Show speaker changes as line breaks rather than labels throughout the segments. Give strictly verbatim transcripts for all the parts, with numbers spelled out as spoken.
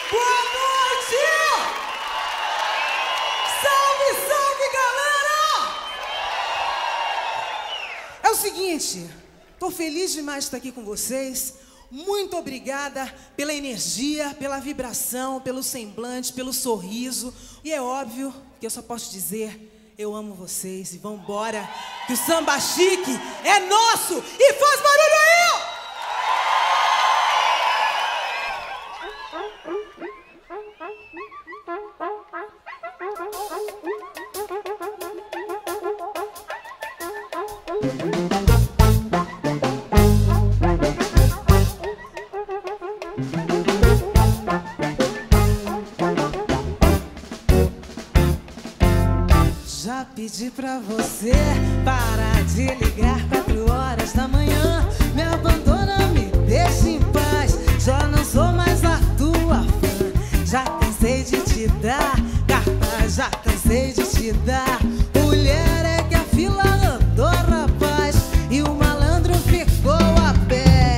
Boa noite! Salve, salve, galera! É o seguinte, tô feliz demais de estar aqui com vocês. Muito obrigada pela energia, pela vibração, pelo semblante, pelo sorriso. E é óbvio que eu só posso dizer, eu amo vocês e vambora, que o samba chique é nosso! E faz barulho aí! Já pedi pra você parar de ligar quatro horas da manhã. Me abandona, me deixa em paz. Já não sou mais a tua fã. Já cansei de te dar cartaz, já cansei de te dar. Mulher é que a fila andou, rapaz, e o malandro ficou a pé.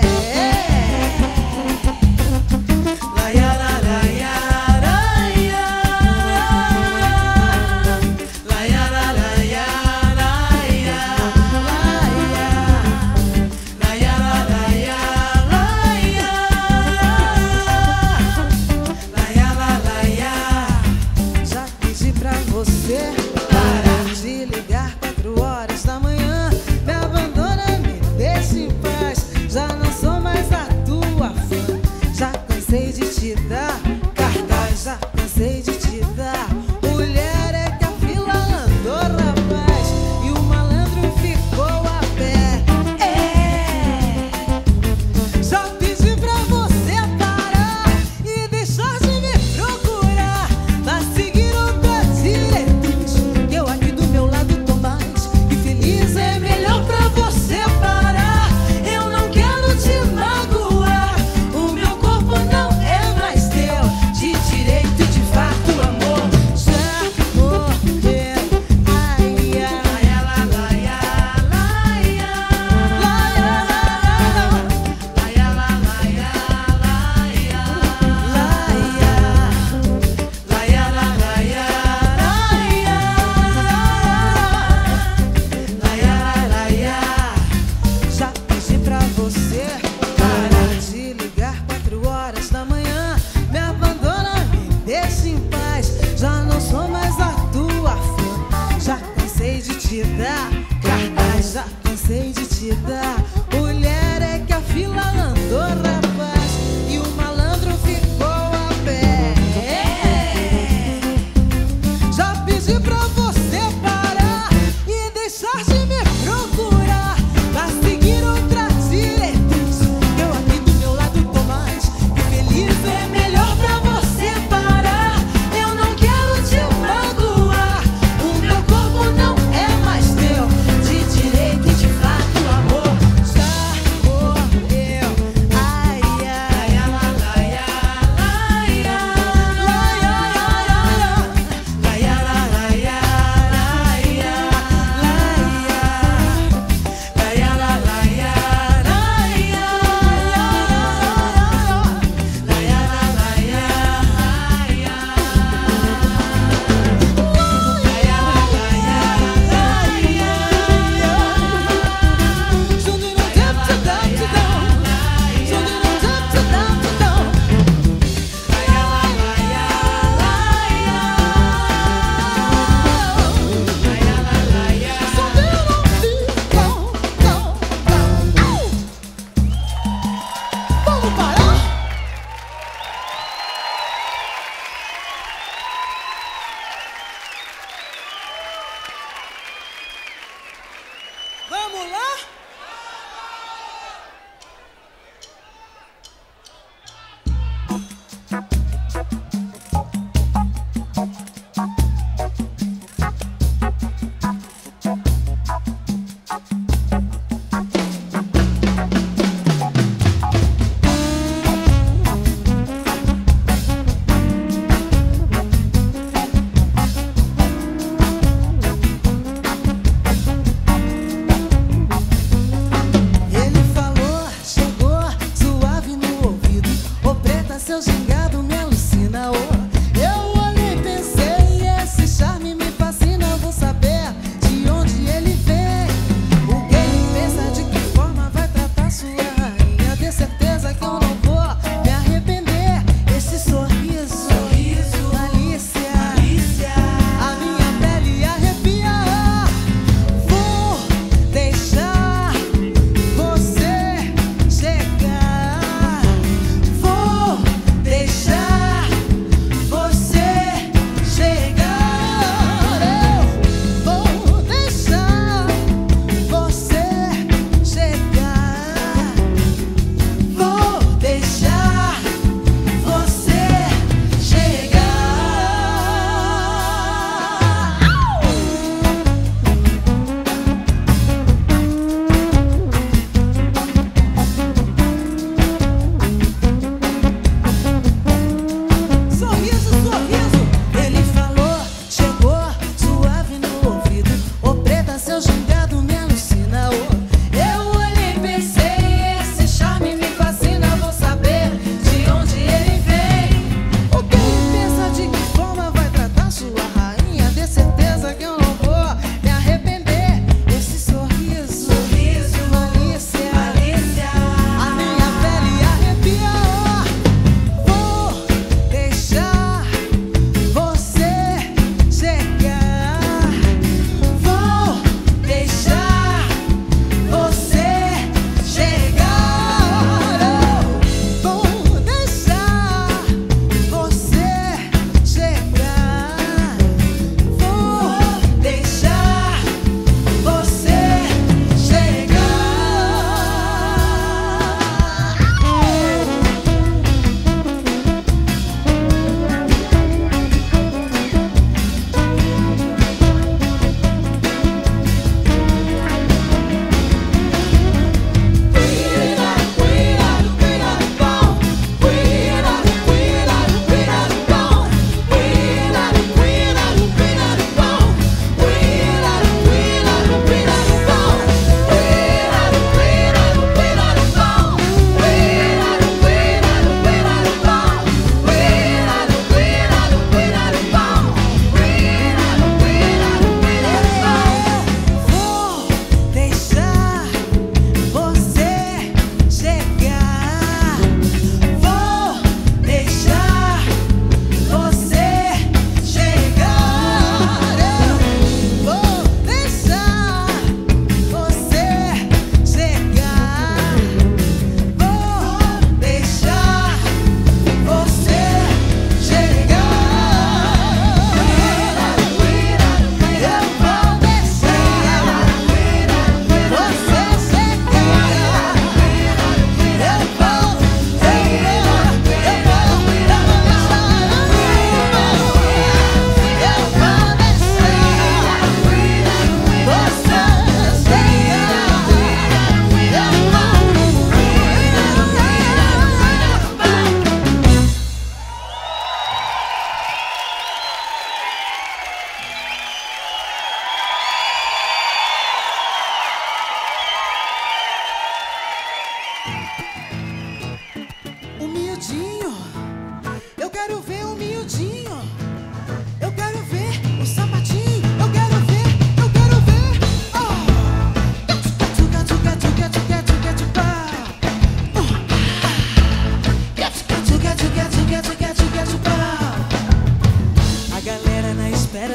Seu gingado me alucina.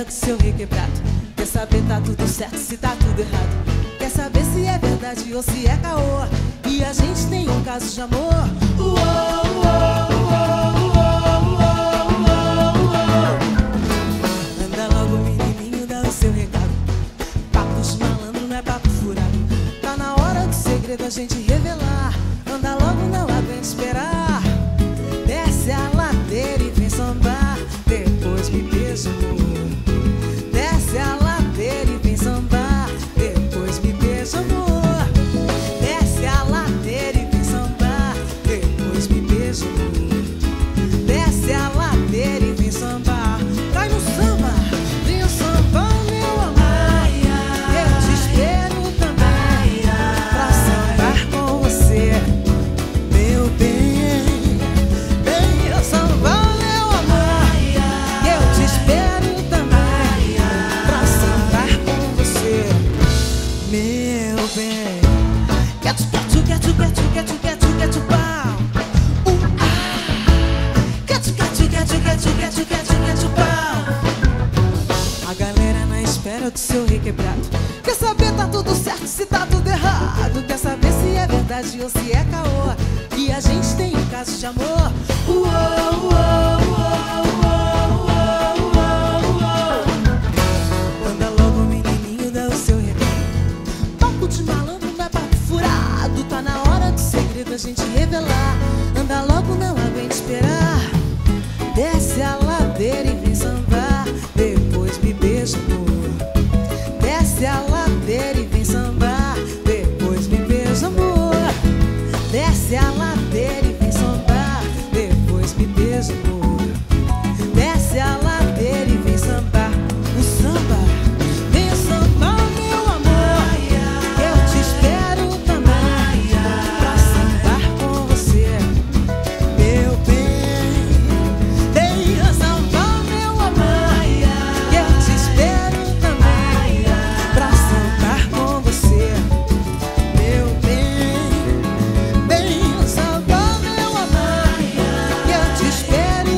do seu requebrado. Quer saber tá tudo certo, se tá tudo errado. Quer saber se é verdade ou se é caô. E a gente tem um caso de amor. Uou, uou, uou, uou, uou, uou. Anda logo, menininho, dá o seu recado. Papo de malandro não é papo furado. Tá na hora do segredo a gente revelar. Anda logo, não aguenta esperar. Desce a ladeira e vem sambar. Depois me beija, amor. Desce a ladeira e vem sambar. Depois me beija, amor. Desce a ladeira e vem sambar. Depois me beija, amor. Desce a ladeira e vem sambar. Cai no samba, vem o samba, meu amor. Eu te espero também pra sambar com você, meu bem. Vem o samba, meu amor. Eu te espero também pra sambar com você, meu bem. Quer-tu, quer-tu, quer-tu, quer-tu, quer-tu, quer-tu, quer-tu, pau. Uh, ah. Quer-tu, quer-tu, quer-tu, quer-tu, quer-tu, quer-tu, quer-tu, pau. A galera na espera do seu requebrado. Quer saber tá tudo certo, se tá tudo errado. Quer saber se é verdade ou se é caô. E a gente tem um caso de amor. Uou, uou, uou, uou, uou, uou, uou. Anda logo, menininho, dá o seu recado. Papo de malandro não é papo furado. Tá na hora do segredo a gente revelar. Anda logo, não aguenta esperar. Desce a ladeira e vem sambar. Depois me beija, amor. Desce a ladeira e vem sambar. Depois me beija, amor. Desce a ladeira e vem sambar. Depois me beija, amor. Desce a ladeira e vem sambar. O samba, vem sambar, meu amor. Eu te espero também pra sambar com você, meu bem. Vem sambar, meu amor. Eu te espero também pra sambar com você, meu bem. Vem sambar, meu amor. Eu te espero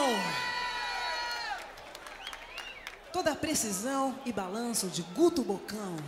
com toda a precisão e balanço de Guto Bocão.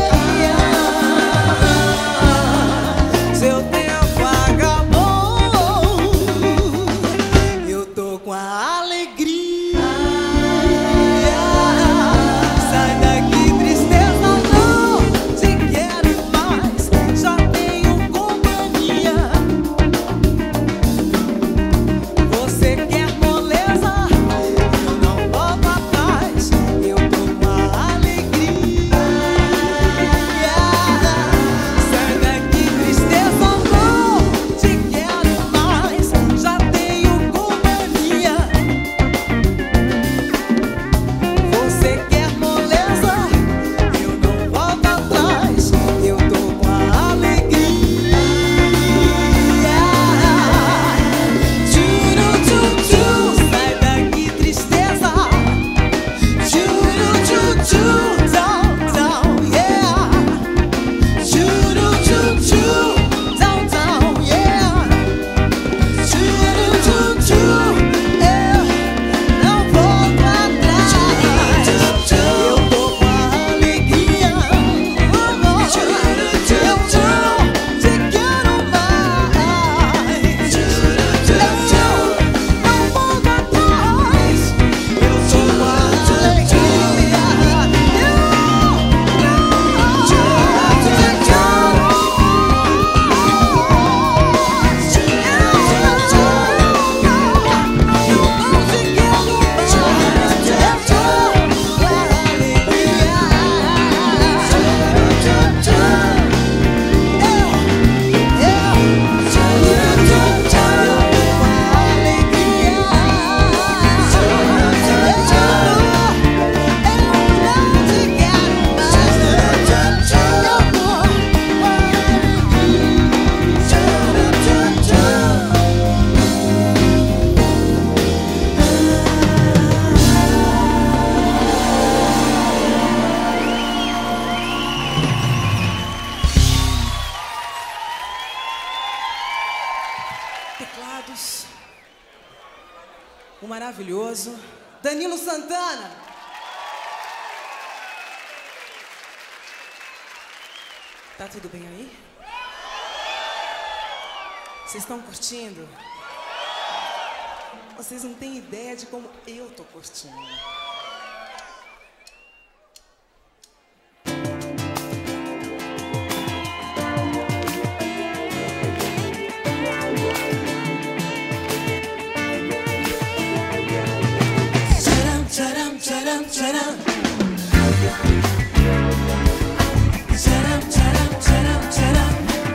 Seu tempo acabou.
convidados, o maravilhoso Danilo Santana. Tá tudo bem aí? Vocês estão curtindo? Vocês não têm ideia de como eu tô curtindo. Tcharam, tcharam, tcharam, tcharam. Tcharam, tcharam, tcharam, tcharam.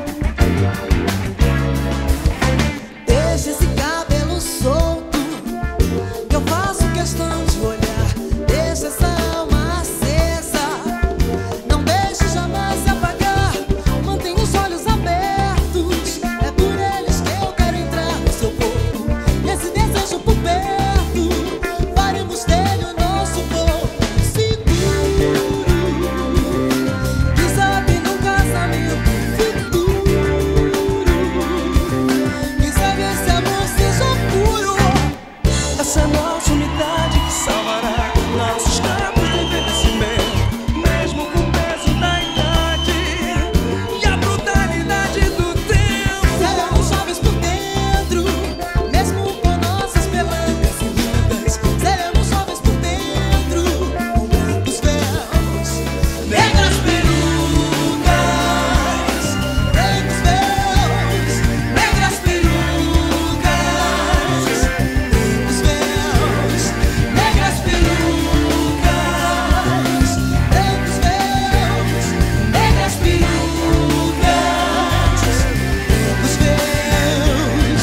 Deixa esse cabelo solto, que eu faço questão de olhar. Deixa essa alma acesa, não deixe jamais se apagar. Mantenha os olhos abertos, é por eles que eu quero entrar no seu corpo. E esse desejo por perto, faremos dele o nosso voo seguro. Quem sabe num casamento futuro, quem sabe esse amor seja puro. Essa é nossa unidade que salvará nossos campos de envelhecimento, mesmo com o peso da idade e a brutalidade do tempo. Seremos jovens por dentro, mesmo com nossas pelancas e rugas. Seremos jovens por dentro, com brancos véus, negras perucas. Brancos véus, negras perucas. Brancos véus, negras perucas. Brancos véus, negras perucas. Brancos véus.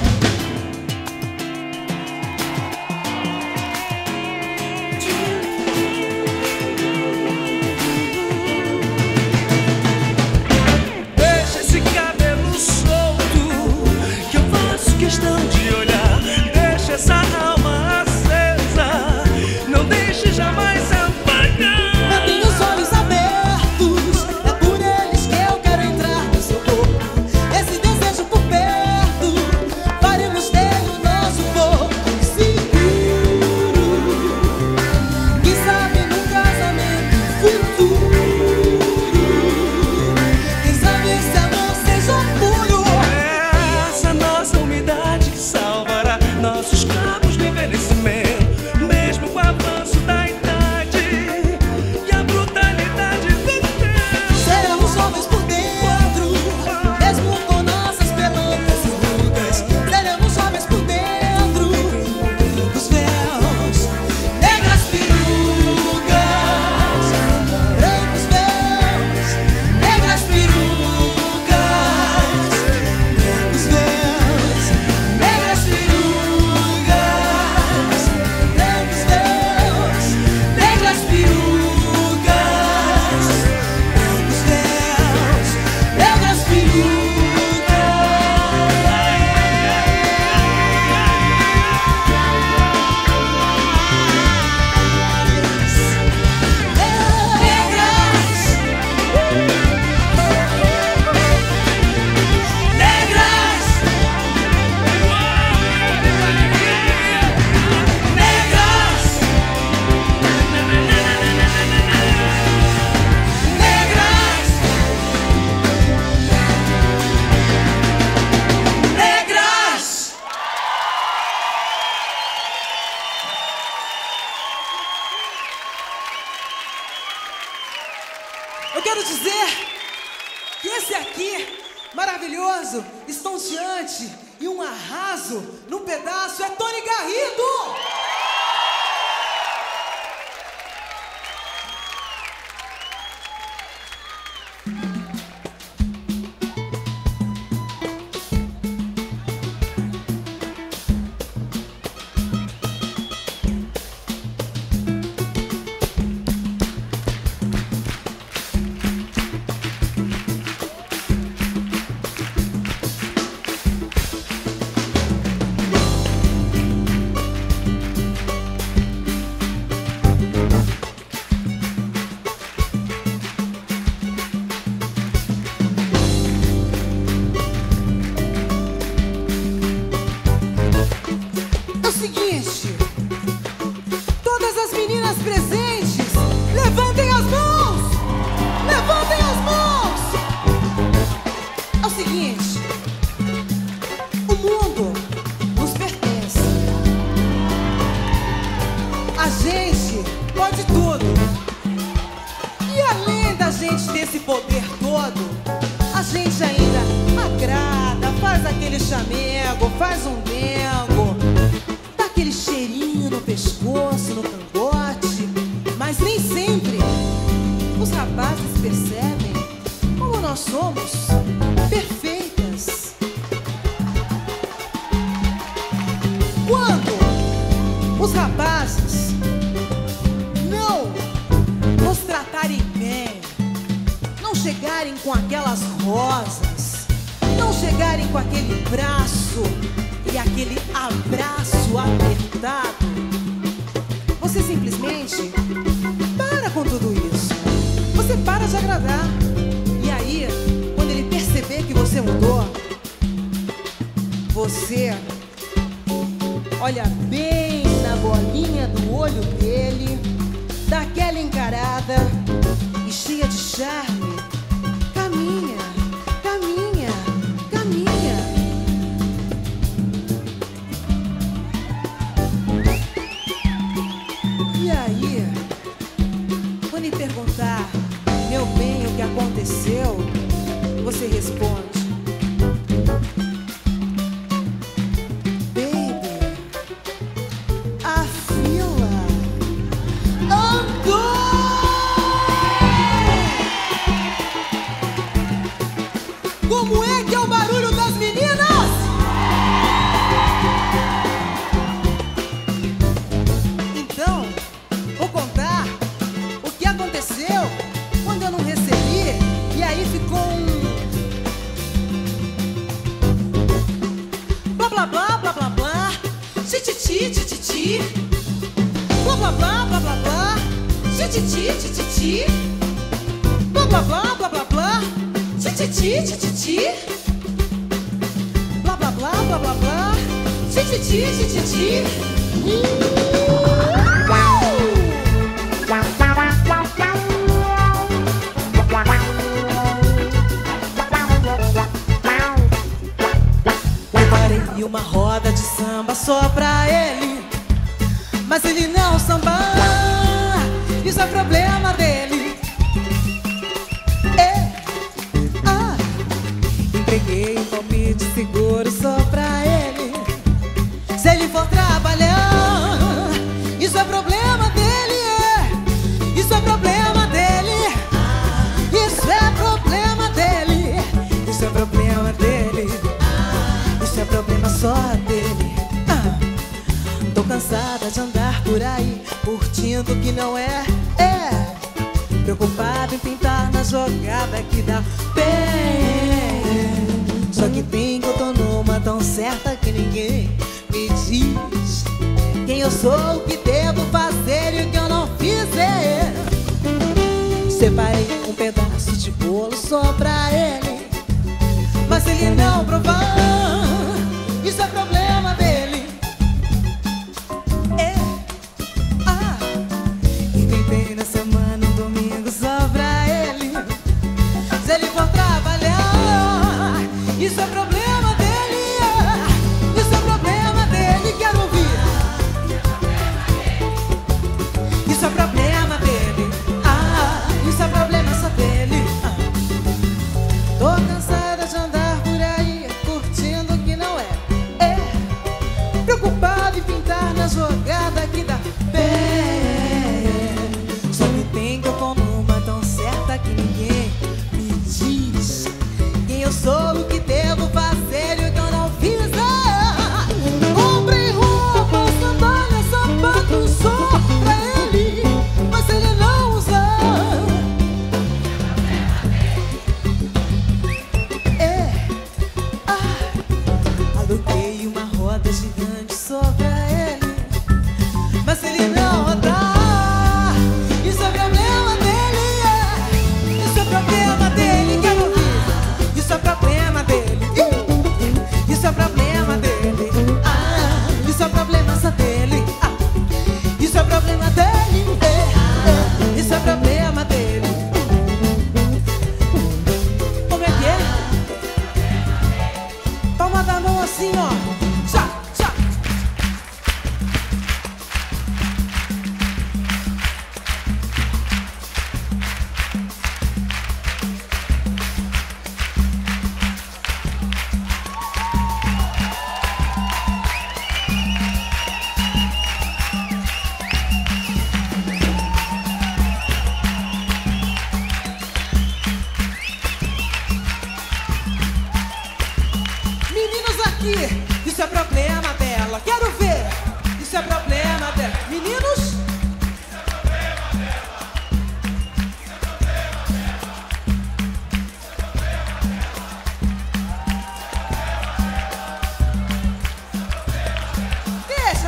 Deixa esse cabelo solto, que eu faço questão de olhar. Deixa essa alma acesa, não deixe jamais se apagar. Mantenha os olhos abertos, é por eles que eu quero entrar no seu corpo. Esse desejo por perto, faremos dele o nosso voo seguro. Quem sabe num casamento futuro, quem sabe esse amor seja puro. Essa é nossa umidade que salvará nossos campos de envelhecimento, mesmo com o avanço da idade e a brutalidade do tempo. Seremos jovens por dentro, mesmo com nossas pelancas e rugas. Seremos jovens por dentro, brancos véus, negras perucas. Brancos véus, negras perucas. Brancos véus, negras perucas. Brancos véus, negras perucas. Brancos véus, negras Eu quero dizer que esse aqui, maravilhoso, estonteante e um arraso num pedaço é Tony Garrido! chegarem com aquelas rosas, não chegarem com aquele braço e aquele abraço apertado, você simplesmente para com tudo isso. Você para de agradar. E aí, quando ele perceber que você mudou, você olha bem na bolinha do olho dele, dá aquela encarada e cheia de charme, caminha, caminha, caminha. E aí, quando ele perguntar, meu bem, o que aconteceu, você responde: como é que é o barulho das meninas? Então, vou contar o que aconteceu quando eu não recebi. E aí ficou um blá blá blá blá blá blá, tititi tititi, blá blá blá blá blá blá, tititi tititi, blá blá blá blá blá blá, tititi, tititi, blá blá blá blá blá blá, tititi, tititi. Preparei uma roda de samba só pra ele, mas ele não samba, isso é problema dele. Peguei um palpite seguro só pra ele. Se ele for trabalhar, isso é problema dele, é. Isso é problema dele. Isso é problema dele. Isso é problema dele. Isso é problema só dele. ah. Tô cansada de andar por aí curtindo o que não é, é. Preocupado em pintar na jogada que dá pé. Só que tem que eu tô numa tão certa que ninguém me diz quem eu sou, o que devo fazer e o que eu não fizer. Separei um pedaço de bolo só pra ele, mas ele não provar, isso é problema dele. É, ah, inventei na semana um domingo só pra ele. Se ele for trabalhar, isso é problema dele, isso é problema dele, quero ouvir. Isso é problema dele, ah, isso é problema só dele. ah. Tô cansada de andar por aí curtindo o que não é, é. Preocupado em pintar na jogada que dá pé. Só que tem que eu tô numa tão certa que ninguém me diz quem eu sou, o que devo fazer e o que eu não fizer. Comprei roupa, sandália, sapato só pra ele, mas ele não usa. É, ah, aluguei uma roda gigante só pra ele, mas ele não roda. Isso é problema dele, é. Isso é problema dele, quero ouvir. Isso é problema dele, isso é problema dele, ah, isso é problema só dele, ah, isso é problema dele, é, é, isso é problema dele. Como é que é? Palma da mão assim, ó. Tchá, tchá. Meninos aqui, isso é problema dela, quero ver. Isso é problema dela. Meninos,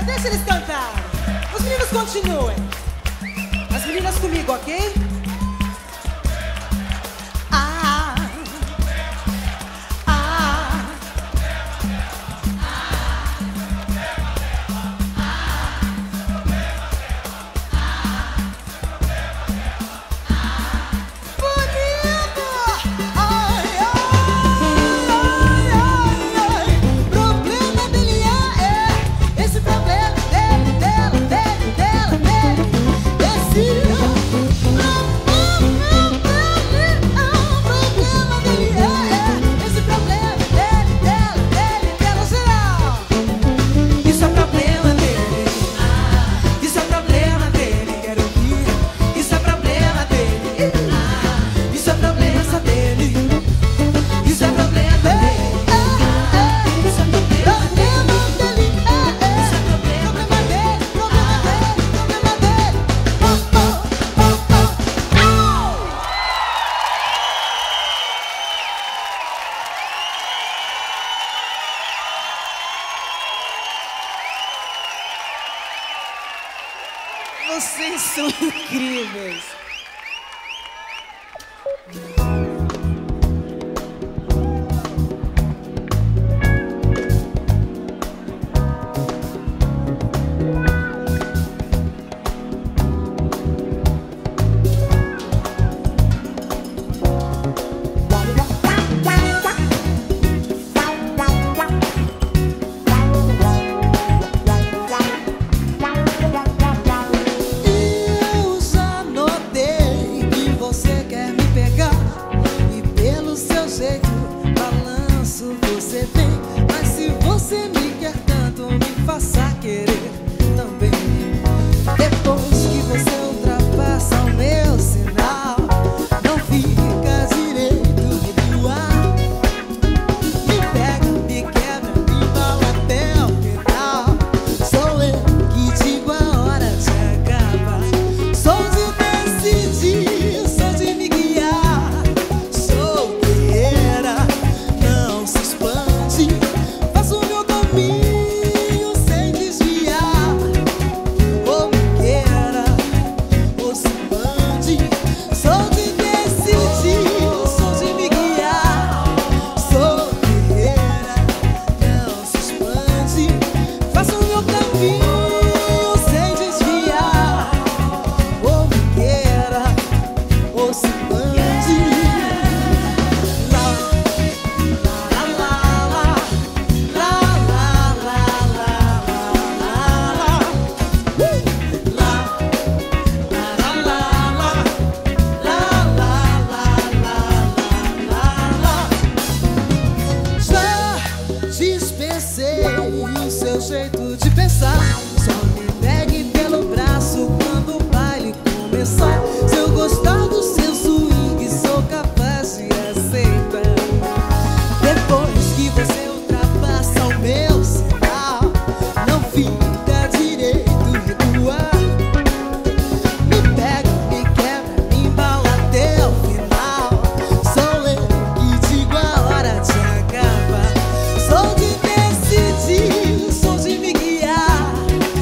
deixa eles cantarem. Os meninos continuem. As meninas comigo, ok? Ah, ah, bonito! Ai, ai, ai, ai, ai. Problema dele é, é esse problema dele, dela, dele, dela, dele. Esse vocês são incríveis. O seu jeito de pensar, só me pegue pelo braço quando o baile começar. Se eu gostar do seu swing, sou capaz de aceitar. Depois que você ultrapassa o meu sinal, não fica direito recuar. Me pega, me quebra, me embala até o final. Sou eu que digo a hora de acabar. Sou de decidir, sou de me guiar.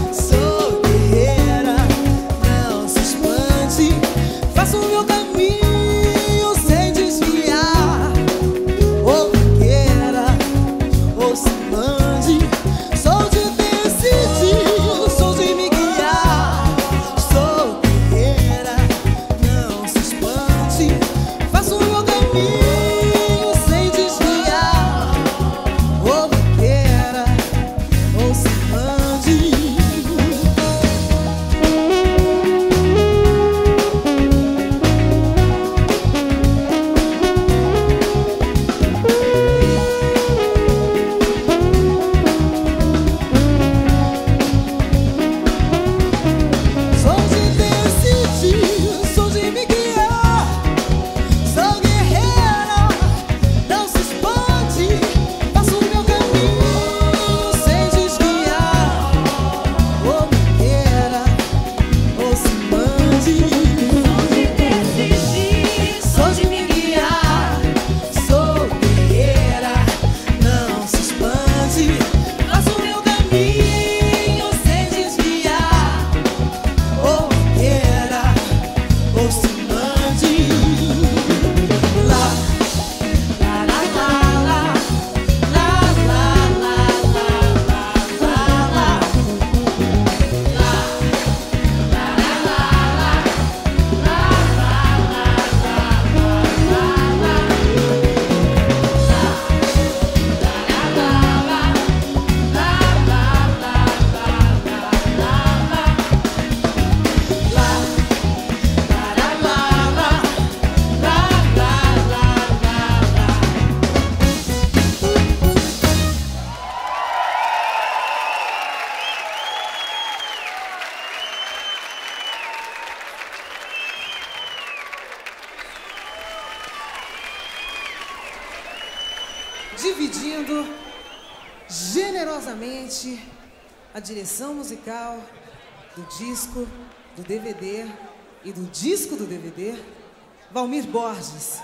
assumindo generosamente a direção musical do disco, do D V D e do disco do D V D, Valmir Borges.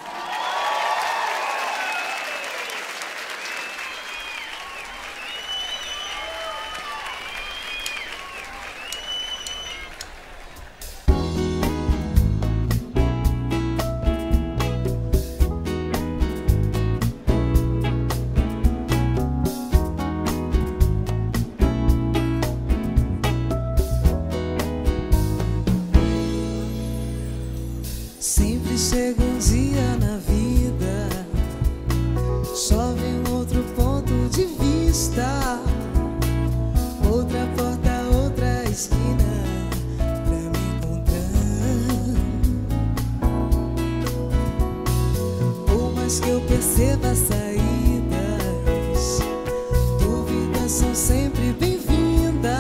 Sempre chega um dia na vida, chove um outro ponto de vista, outra porta, outra esquina pra me encontrar. Por mais que eu perceba saídas, dúvidas são sempre bem-vindas.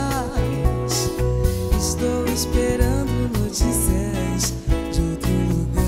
Estou esperando notícias de outro lugar.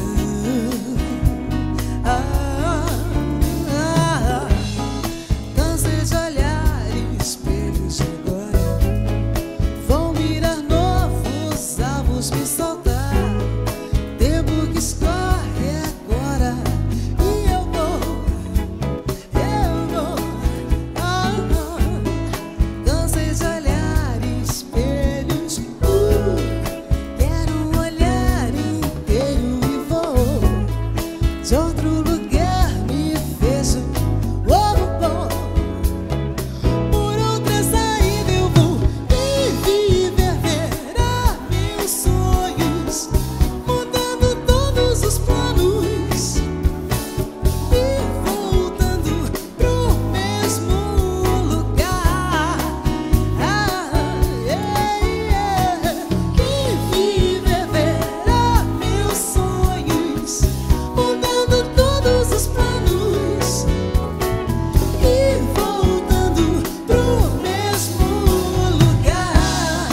Ah, ah, ah. Cansei de olhar espelhos de agora. Vão mirar novos alvos me soltar. Tempo que escorre agora. E eu vou, eu vou. Ah, ah. Cansei de olhar espelhos. Uh, quero um olhar inteiro e vou. De outro lugar me vejo. Oh, bom. Por outra saída eu vou. E viver, verá meus sonhos, mudando todos os planos e voltando pro mesmo lugar. Ah, yeah, yeah. E viver, verá meus sonhos, mudando todos os planos e voltando pro mesmo lugar.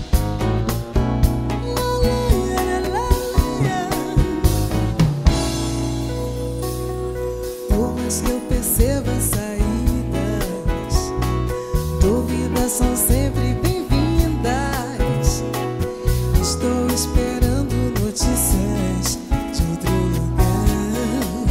Por mais que eu perceba saídas, dúvidas são sempre bem-vindas. Estou esperando notícias de outro lugar.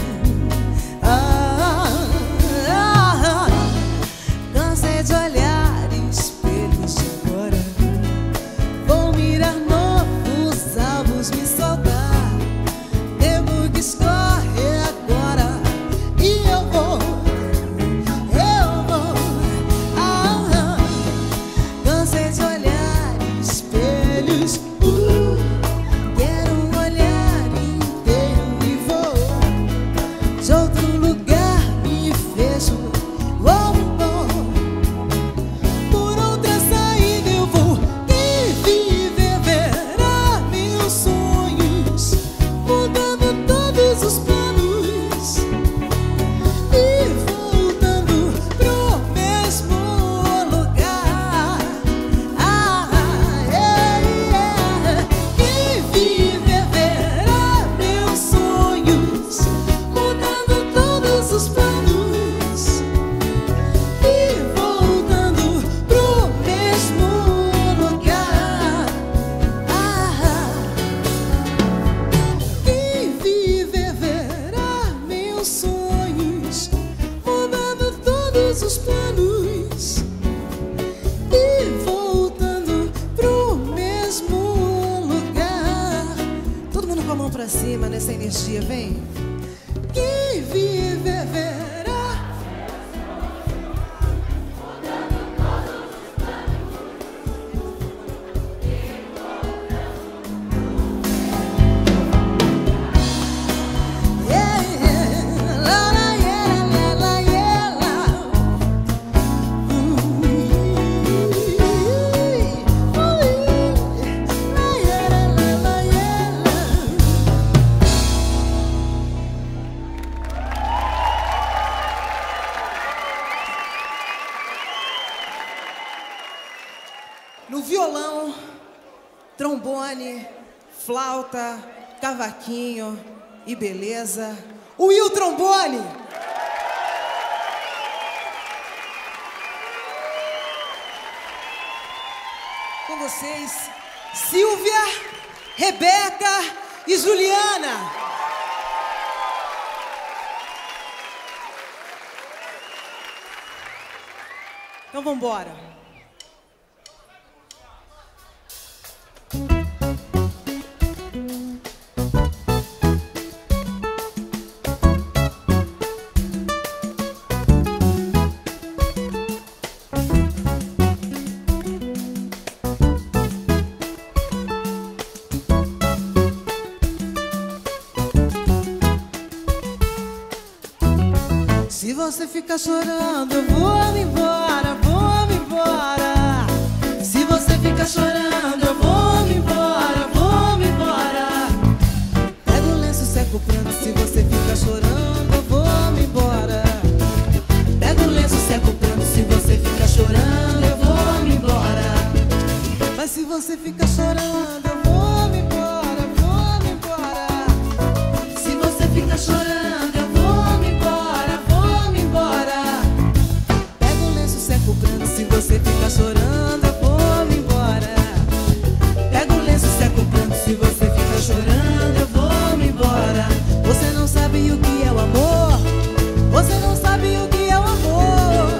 Ah, ah, ah. Cansei de olhar espelhos de agora. Vou mirar novos alvos me soltar. Tempo que escorre agora. E eu vou, eu vou. Ah, ah. Cansei de olhar espelhos. Uh, quero um olhar inteiro e vou. De outro lugar me vejo. Oh, oh. Por outra saída eu vou. E viver, verá meus sonhos, mudando todos os planos e voltando pro mesmo lugar. Ah, yeah, yeah. E viver, verá meus sonhos, mudando todos os planos e voltando pro mesmo lugar. Ah, quem viver verá meus sonhos, mudando todos os planos e voltando pro mesmo lugar. Todo mundo com a mão pra cima nessa energia, vem. Quem viver verá. Yeah, yeah. La, la, yeah, la, la, yeah, la. Ooh, ooh, la, yeah, la, la, la, yeah, la. No violão, trombone, flauta, cavaquinho e beleza, o Will Trombone. Com vocês, Silvia, Rebeca e Juliana. Então vamos embora. Se você ficar chorando, eu vou me embora, vou me embora. Se você ficar chorando, eu vou me embora, vou me embora. Pega o lenço, seca o pranto. Se você ficar chorando, eu vou me embora. Pega o lenço, seca o pranto. Se você ficar chorando, eu vou me embora. Mas se você ficar chorando, eu vou me embora, vou me embora. Se você ficar chorando, eu vou me embora, vou me embora. Pega o lenço, seca o pranto. Se você ficar chorando, eu vou me embora. Pega o lenço, seca o pranto. Se você ficar chorando, eu vou me embora. Você não sabe o que é o amor. Você não sabe o que é o amor.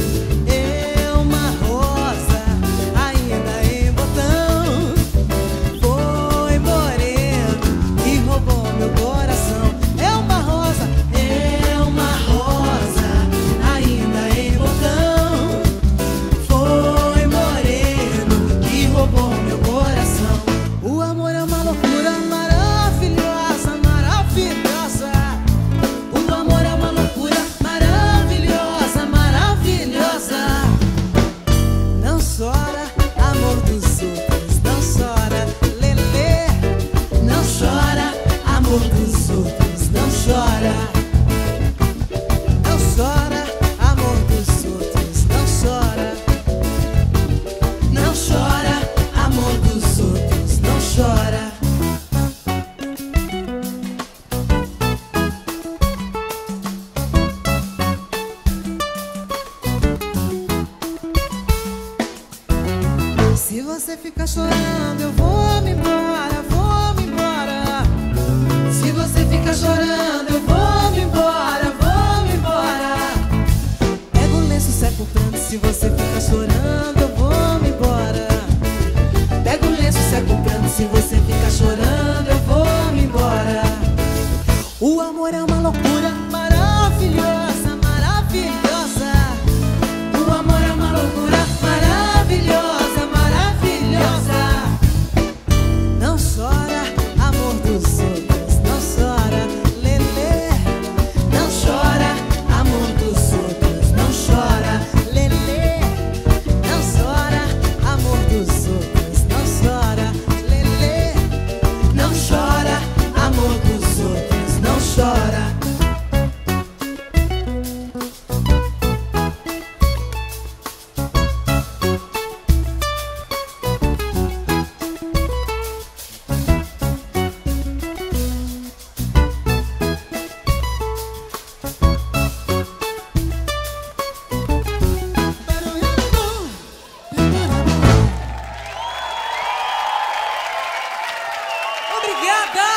É uma rosa ainda em botão. Foi moreno e roubou meu coração. É uma rosa, é uma rosa ainda em botão. Foi moreno que roubou meu coração. O amor é uma loucura maravilhosa, maravilhosa. O amor é uma loucura maravilhosa, maravilhosa. Não chora, amor dos outros, não chora, lelê. Não chora, amor dos outros, não chora. Não chora, amor dos outros, não chora. Não chora, amor dos outros, não chora. Se você ficar chorando, eu vou me embora, vou me embora. Se você ficar chorando, eu vou me embora, vou me embora. Pega o lenço, seca o pranto. Se você ficar chorando, eu vou me embora. Pega o lenço, seca o pranto. Se você ficar chorando, eu vou me embora. O amor é uma loucura maravilhosa, maravilhosa. O amor é uma loucura maravilhosa, maravilhosa. Não chora, amor dos outros, não chora, lelê. Não chora, amor dos outros, não chora, lelê. Não chora, amor dos outros, não chora, lelê. Não chora, amor dos outros, não chora. Obrigada!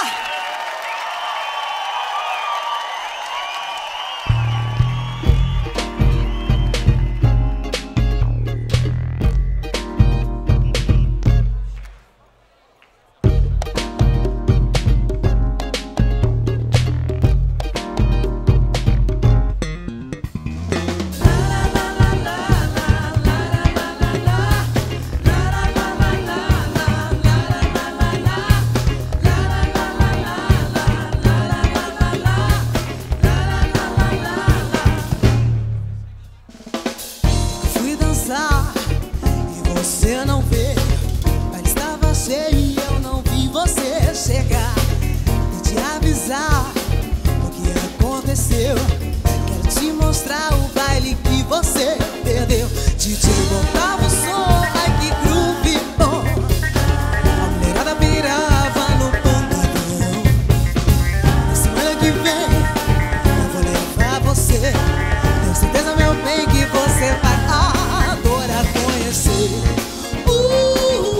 Fui dançar e você não veio. Mas estava cheio e eu não vi você chegar. E te avisar o que aconteceu. Quero te mostrar o baile que você perdeu. D J botava o som, ai que groove bom. A mulherada virava no pancadão. Na semana que vem eu vou levar você. Tenho certeza, meu bem, que você vai adorar conhecer. Uh!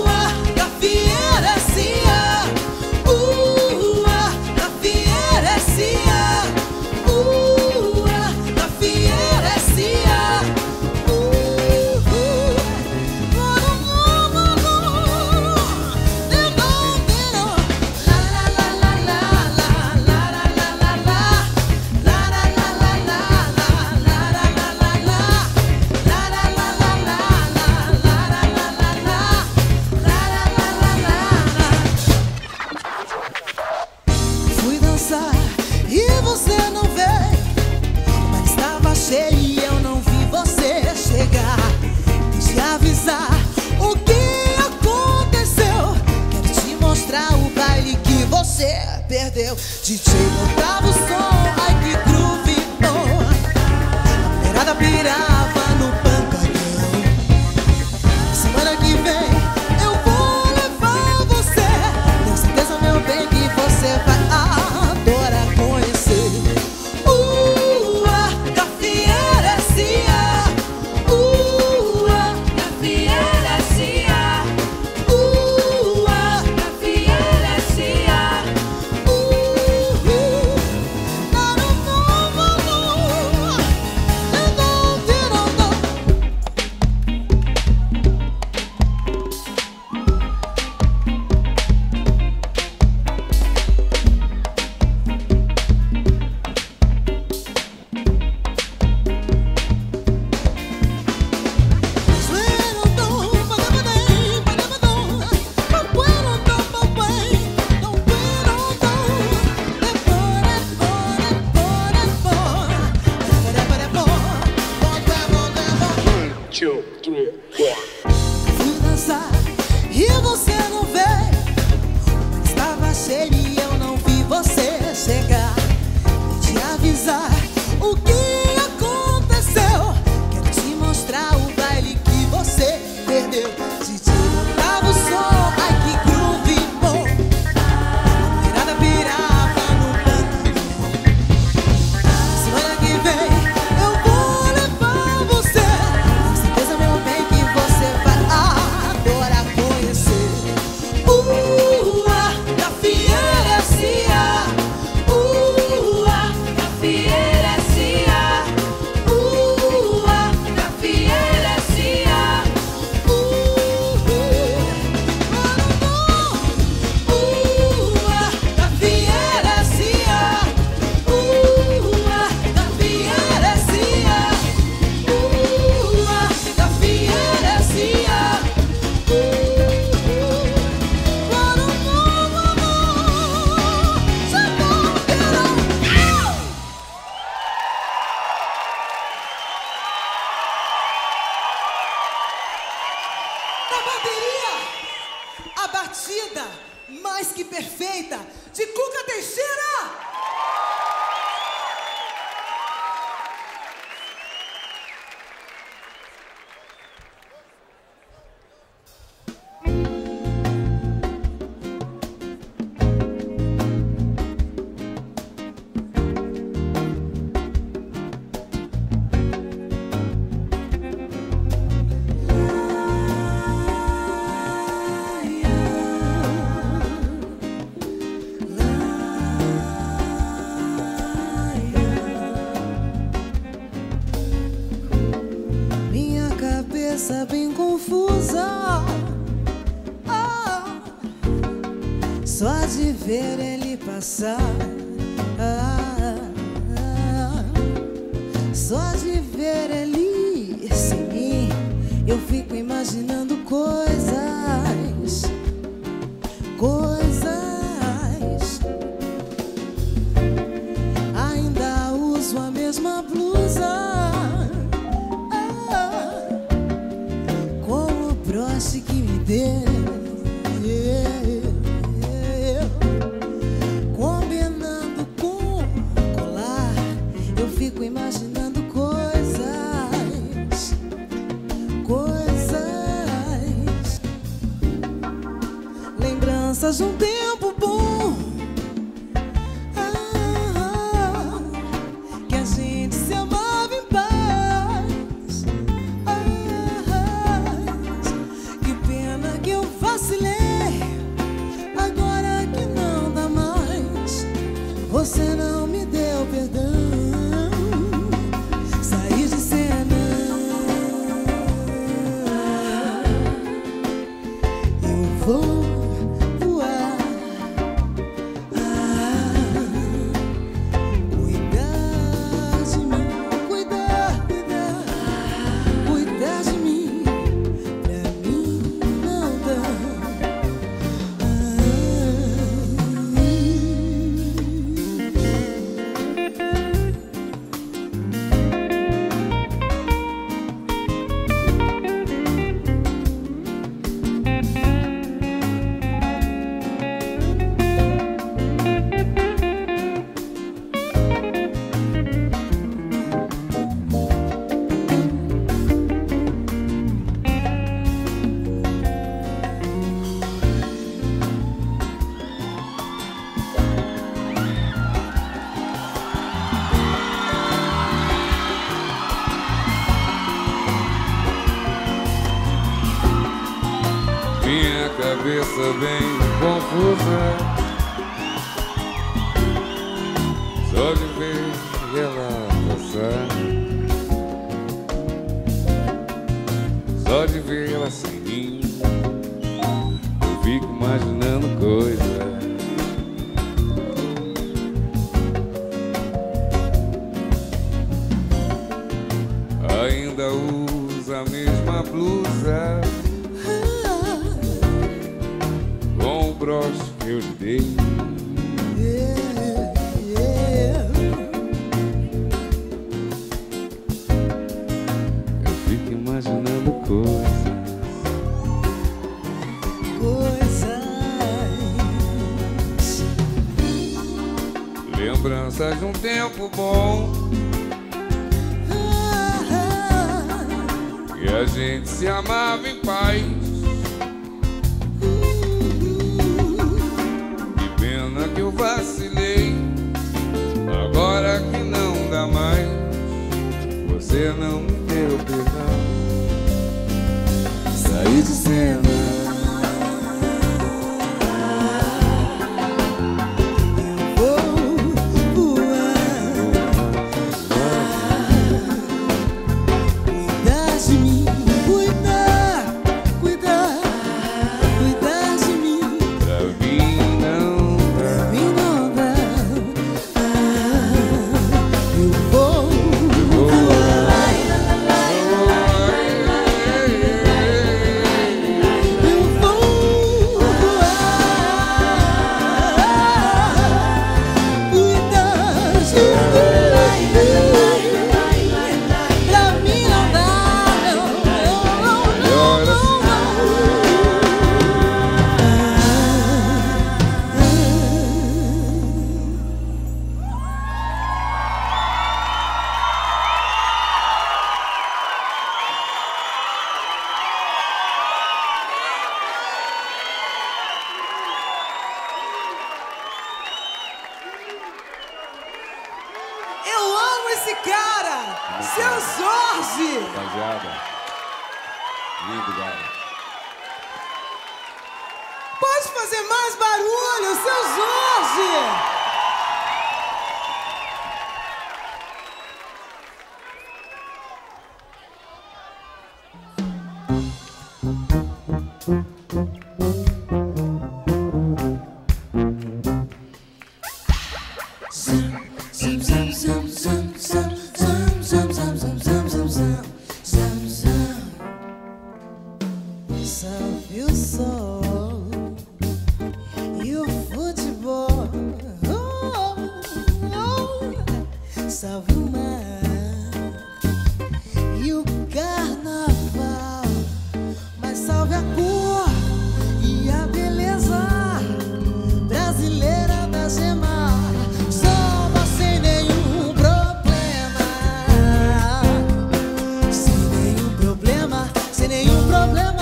você perdeu. D J botava o som, ai que groove bom. A mulherada pirava no pancadão. Semana que vem eu vou levar você. Tenho certeza, meu bem, que você vai adorar conhecer. Uh, a Gafieira S A. Uh, a Gafieira S A. Uh, a Gafieira S A. Uh, uh, não, não, não, não, não, não, não. Fui dançar e você não veio. Estava cheio e eu não vi você chegar. Te avisar o que aconteceu. Quero te mostrar o baile que você perdeu. D J botava o som, ai que groove bom. A mulherada pirava no pancadão. Semana que vem eu vou levar você. Tenho certeza, meu bem, que você vai adorar conhecer. Uh, a Gafieira S A. Uh, a Gafieira S A. Uh, a Gafieira S A. Uh, uh, uh, a Gafieira S A. Uh, a Gafieira S A. Uh, a Gafieira S A. Na bateria, a batida mais que perfeita de Cuca Teixeira. Minha cabeça bem confusa, ah, só de ver ele passar, ah, ah, só de ver ele sem mim, eu fico imaginando coisas, coisas. Ainda uso a mesma blusa, ah, com o broche que me deu. Combinando com o colar, eu fico imaginando coisas, coisas, lembranças de um tempo bom, ah, que a gente se amava em paz. Ah, que pena que eu vacilei, agora que não dá mais. Você não me deu perdão, saí de cena. Eu vou voar, ah, cuidar de mim, cuidar, cuidar, cuidar de mim, pra mim não dá.
cabeça bem confusa, só de ver ela passar, só de ver ela sem mim, eu fico imaginando coisas. Ainda usa a mesma blusa com o broche que eu lhe dei.
Yeah, yeah.
Eu fico imaginando coisas,
coisas,
lembranças de um tempo bom, que a gente se amava em paz. Que pena que eu vacilei, agora que não dá mais, você não me deu perdão. Saí de cena,
esse cara, seu Jorge.
Rapaziada, lindo, cara.
Pode fazer mais barulho, seu Jorge. Salve o sol e o futebol, oh, oh. Salve o mar e o carnaval, mas salve a cor e a beleza brasileira da Gemar. Samba sem nenhum problema, sem nenhum problema, sem nenhum problema.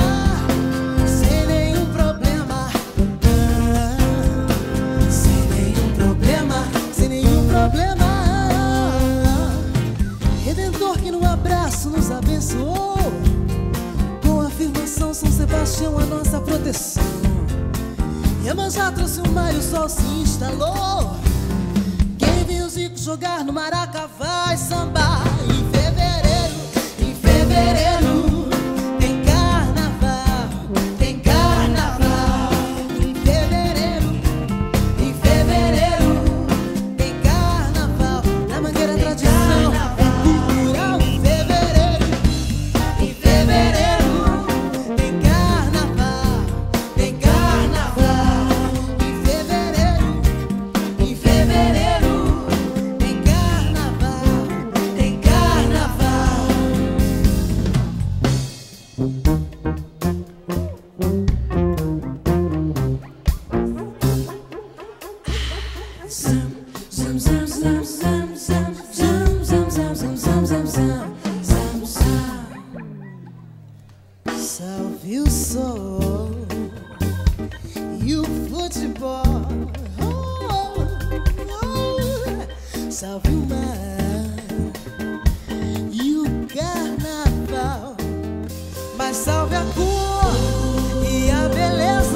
Nos abençoou com a afirmação São Sebastião, a nossa proteção. Iemanjá trouxe o mar e o sol se instalou. Quem viu o Zico jogar no Maraca vai sambar. Em fevereiro, em fevereiro tem carnaval, tem carnaval. Em fevereiro, em fevereiro tem carnaval. Na Mangueira tradição cultural. Salve o sol e o futebol, oh, oh. Salve o mar e o carnaval, mas salve a cor e a beleza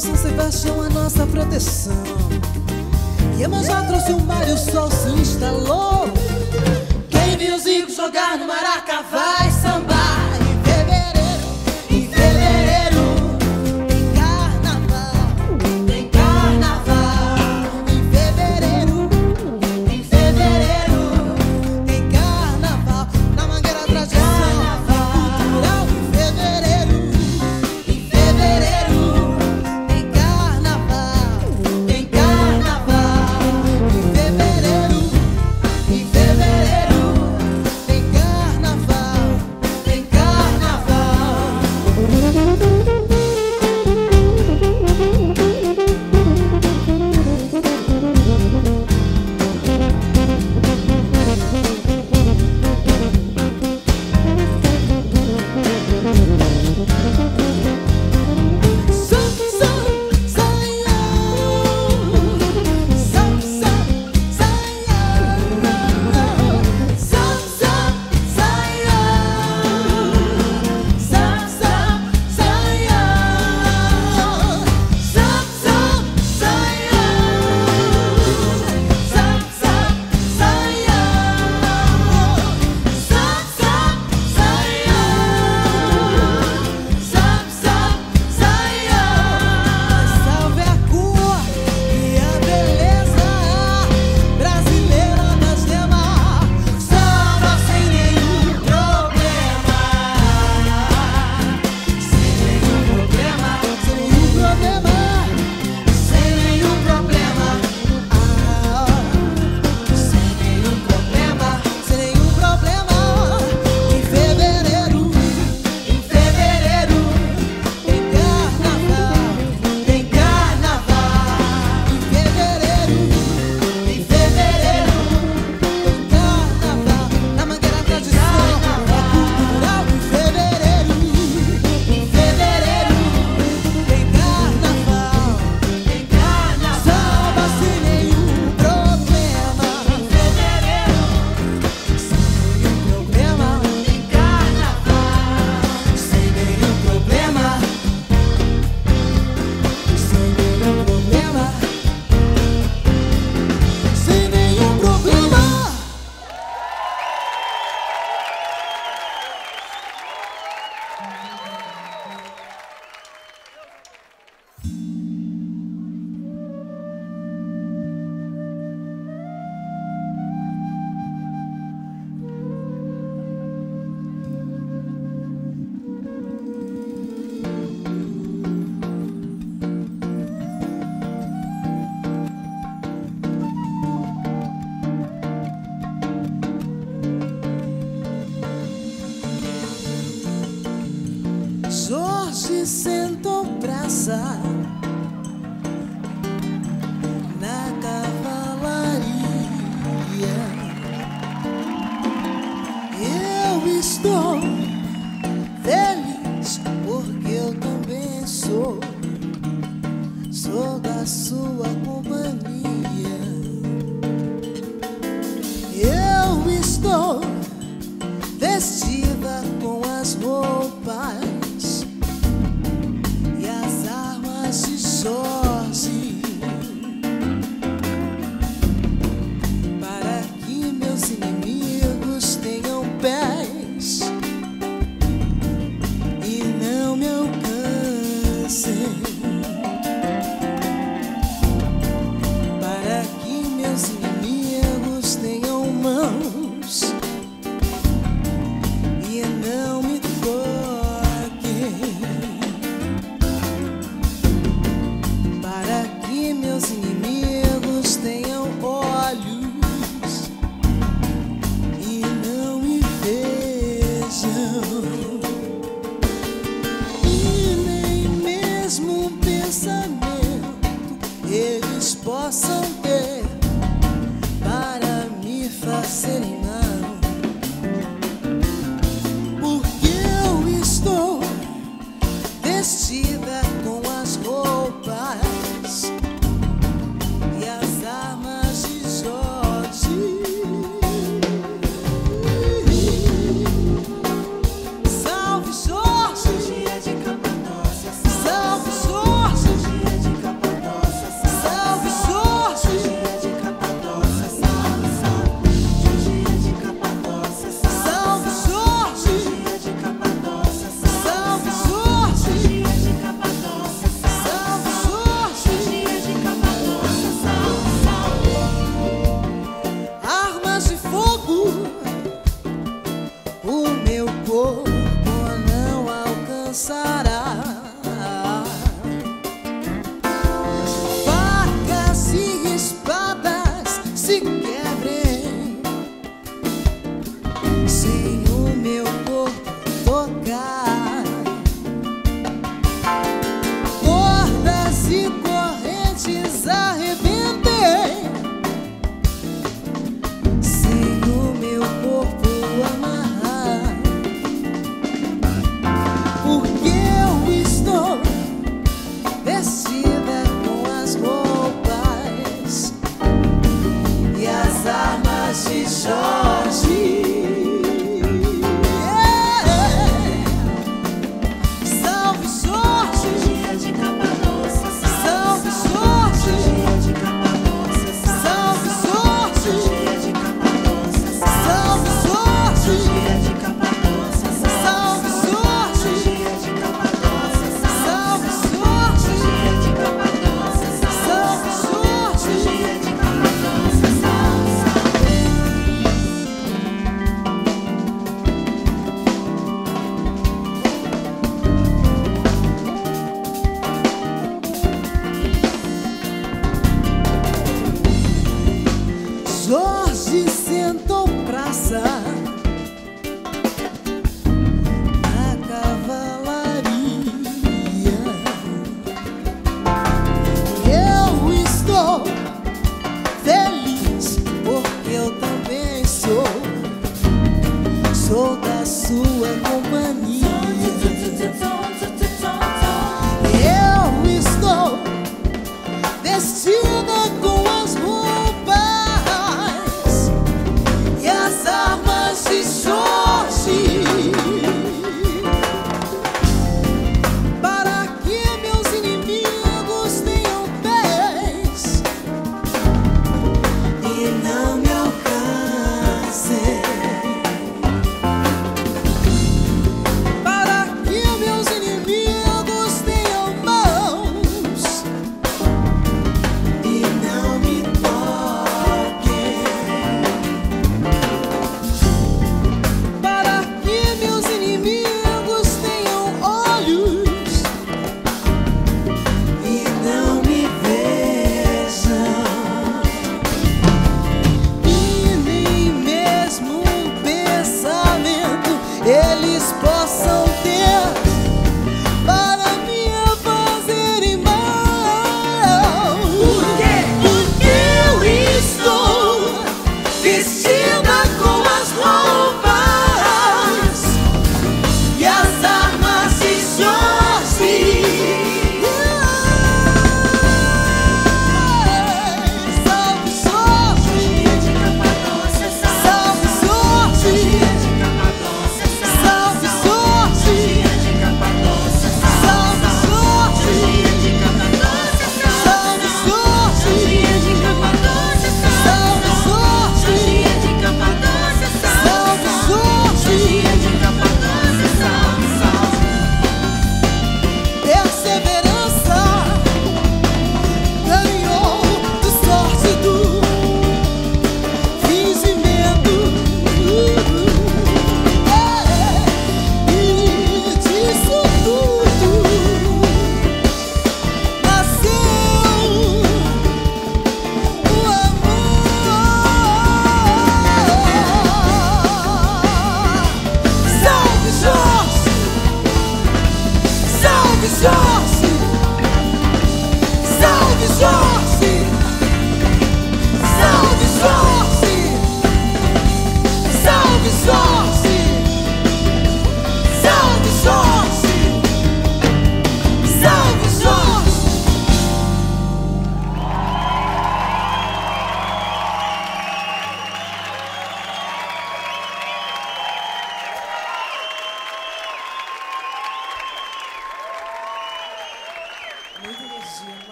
São Sebastião a nossa proteção. Iemanjá trouxe um mar e o sol se instalou. Quem viu Zico jogar no Maraca vai sambar. Em fevereiro, em fevereiro tem carnaval, tem carnaval. Em fevereiro, em fevereiro tem carnaval. Na Mangueira tradição cultural. Em fevereiro, em fevereiro tem carnaval, tem carnaval. Em fevereiro, em fevereiro tem carnaval.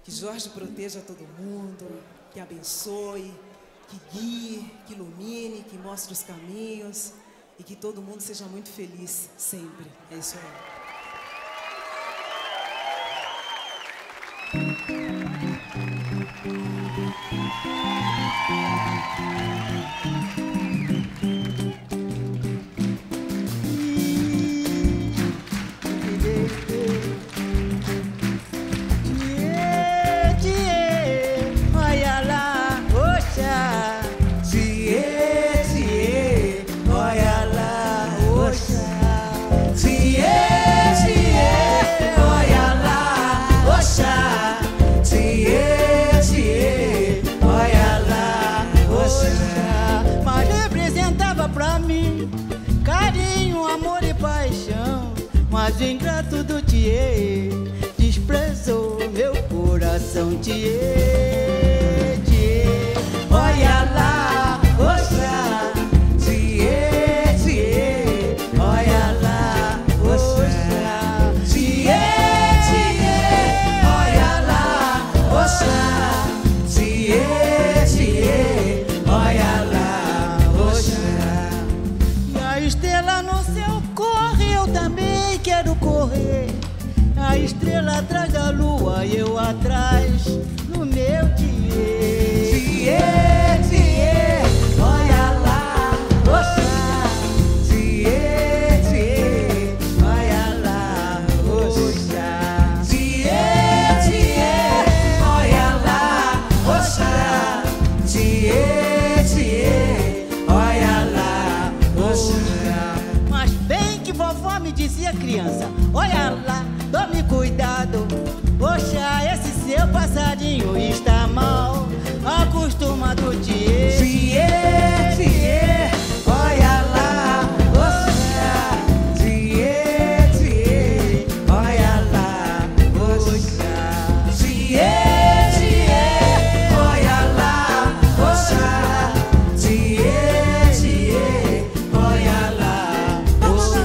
Que Jorge proteja todo mundo, que abençoe, que guie, que ilumine, que mostre os caminhos e que todo mundo seja muito feliz sempre. É isso aí.
Mas o ingrato do Tiê desprezou meu coração, Tiê, Tiê. Olha lá, oxa, Tiê, Tiê. Olha lá, oxa, Tiê, Tiê. Olha lá, oxa, Tiê, Tiê. Olha lá, oxa. E a estrela no céu corre, eu também quero correr. A estrela atrás da lua, eu atrás no meu Tiê. Tiê, Tiê, olha lá, oxa. Tiê, Tiê, olha lá, oxa. Tiê, Tiê, olha lá, oxa. Tiê, Tiê, olha lá, oxa. Mas bem que vovó me dizia, criança, olha lá, tome cuidado. Poxa, esse seu passarinho está mal acostumado, Tiê. Tiê, Tiê, olha lá, poxa. Tiê, Tiê, olha lá, poxa. Tiê, Tiê, olha lá, poxa. Tiê, Tiê, olha lá, poxa.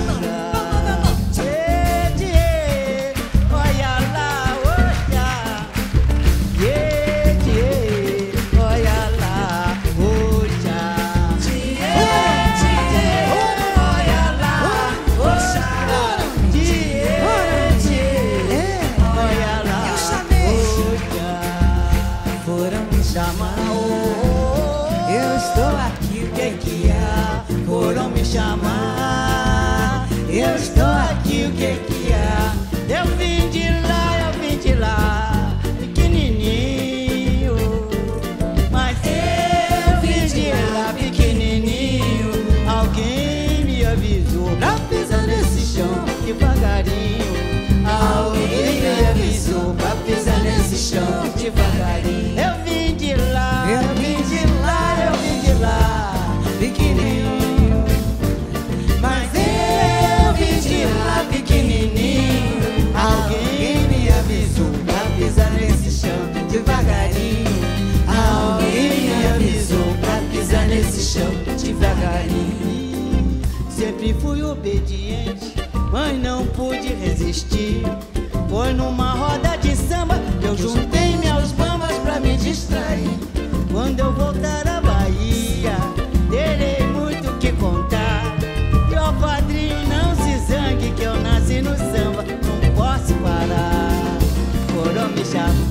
Eu estou aqui, o que que é? Foram me chamar. Eu estou aqui, o que que é? Eu vim de lá, eu vim de lá, pequenininho. Mas eu vim de lá, pequenininho. Alguém me avisou pra pisar nesse chão devagarinho. Alguém me avisou pra pisar nesse chão devagarinho. Eu vim de lá, eu vim de lá, eu vim de lá, pequenininho. Mas eu vim de lá, pequenininho. Alguém me avisou pra pisar nesse chão devagarinho. Alguém me avisou pra pisar nesse chão devagarinho. Sempre fui obediente, mas não pude resistir. Foi numa roda de samba que eu juntei meus bambas pra me distrair. Quando eu voltar à Bahia, terei muito o que contar. E ó padrinho, não se zangue que eu nasci no samba, não posso parar. Foram me chamar.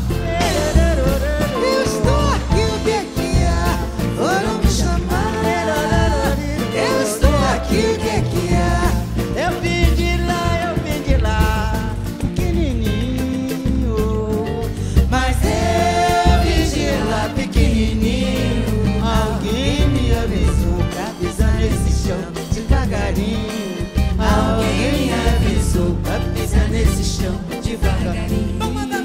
Eu estou aqui, o que que é? Foram me chamar. Eu estou aqui, o que que é?
Eu vim de lá, eu vim de lá, pequenininho. Mas eu vim de lá, pequenininho. Alguém me avisou pra pisar nesse chão devagarinho. Alguém me avisou pra pisar nesse chão devagarinho.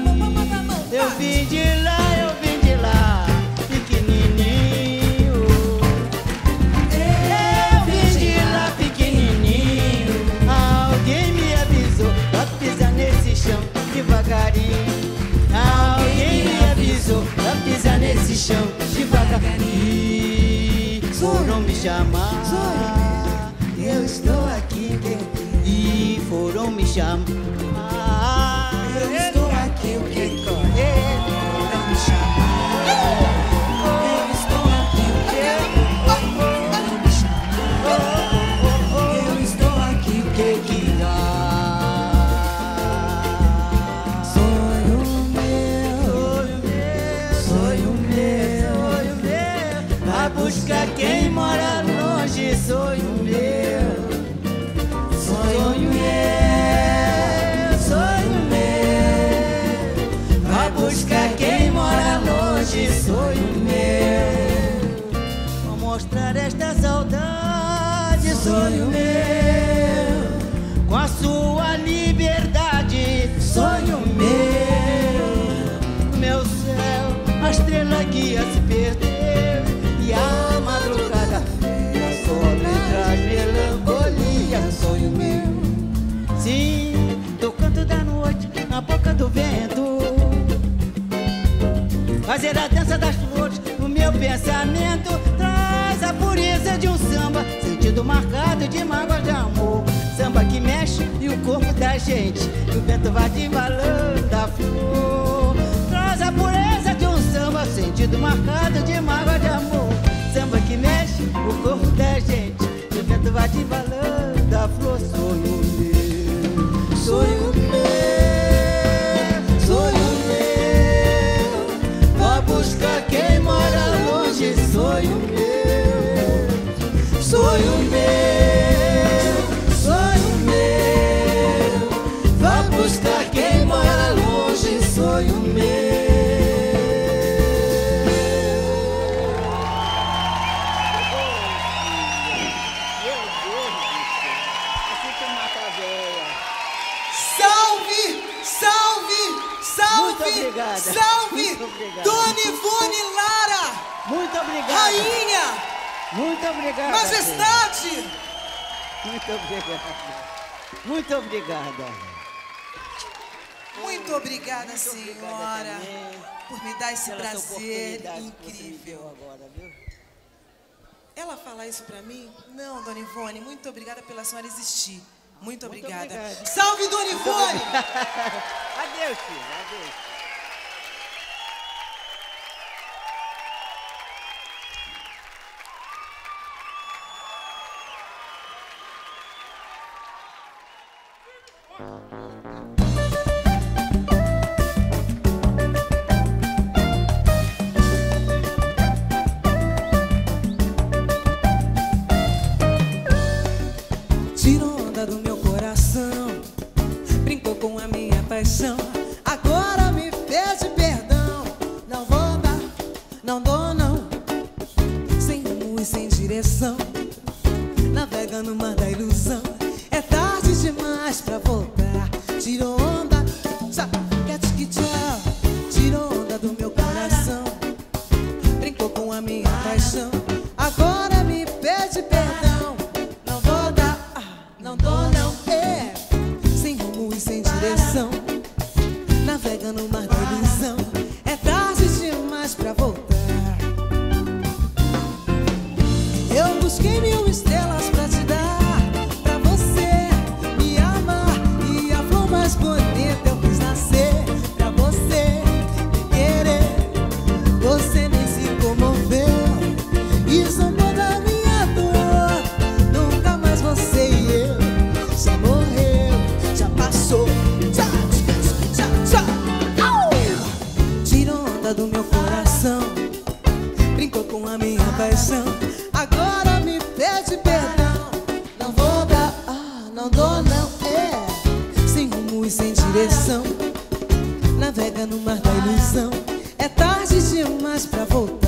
Eu vim de lá, eu vim de lá, pequenininho. Eu vim de lá, pequenininho. Alguém me avisou pra pisar nesse chão devagarinho. Alguém me avisou pra pisar nesse chão devagarinho. Foram me chamar. Eu estou aqui, e foram me chamar. Eu estou aqui, o que que é? buscar quem mora longe, sonho meu, sonho meu, sonho meu. Vai buscar quem mora longe, sonho meu. Vou mostrar esta saudade, sonho meu, com a sua liberdade, sonho meu. Meu céu, a estrela que ia se perder, e a madrugada fria só me traz melancolia, sonho meu. Sim, do canto da noite, na boca do vento, fazer a dança das flores no meu pensamento. Traz a pureza de um samba, sentido marcado de mágoas de amor. Samba que mexe e o corpo da gente, e o vento vai embalando a flor. Traz a pureza de um samba, sentido marcado de mágoa de amor. Samba que mexe o corpo da gente, e o vento vai embalando a flor. Sonho meu, sonho meu, sonho meu. Vai buscar quem mora longe, sonho meu, sonho meu, sonho meu. Vai buscar quem mora longe, sonho meu.
Salve, salve, salve,
Muito obrigada.
salve,
Muito obrigada.
Dona Ivone Lara,
Muito obrigada.
rainha,
Muito obrigada.
majestade.
Muito obrigada. Muito obrigada.
Muito obrigada,
Muito
senhora,
obrigada também
por me dar esse
pela essa
prazer
oportunidade que você me deu
incrível.
agora, viu?
Ela fala isso pra mim? Não, Dona Ivone, muito obrigada pela senhora existir. Muito
Muito
obrigada.
obrigada.
Salve, Dona Ivone!
Adeus, filho. Adeus.
Tirou onda do meu coração, brincou com a minha paixão. Agora me pede perdão. Não vou dar, não dou não. Sem rumo e sem direção, navega no mar da ilusão. É tarde demais pra voltar. Tirou onda, tchá, que tchau. Tirou onda do meu coração, brincou com a minha paixão. Agora me pede perdão. Não vou dar, não dou não, é. Sem rumo e sem direção, navega no mar da ilusão. É tarde demais pra voltar. Eu busquei mil estrelas pra te dar, pra você me amar. E a flor mais bonita eu fiz nascer, pra você me querer. Você nem se comoveu e zombou da minha dor. Nunca mais você e eu, já morreu, já passou. Tchau, tchau, tchau, tchau. Tirou onda do meu coração, brincou com a minha paixão. Agora me pede perdão. Não vou dar, ah, não dou não, é. Sem rumo e sem direção, navega no mar da ilusão. É tarde demais pra voltar.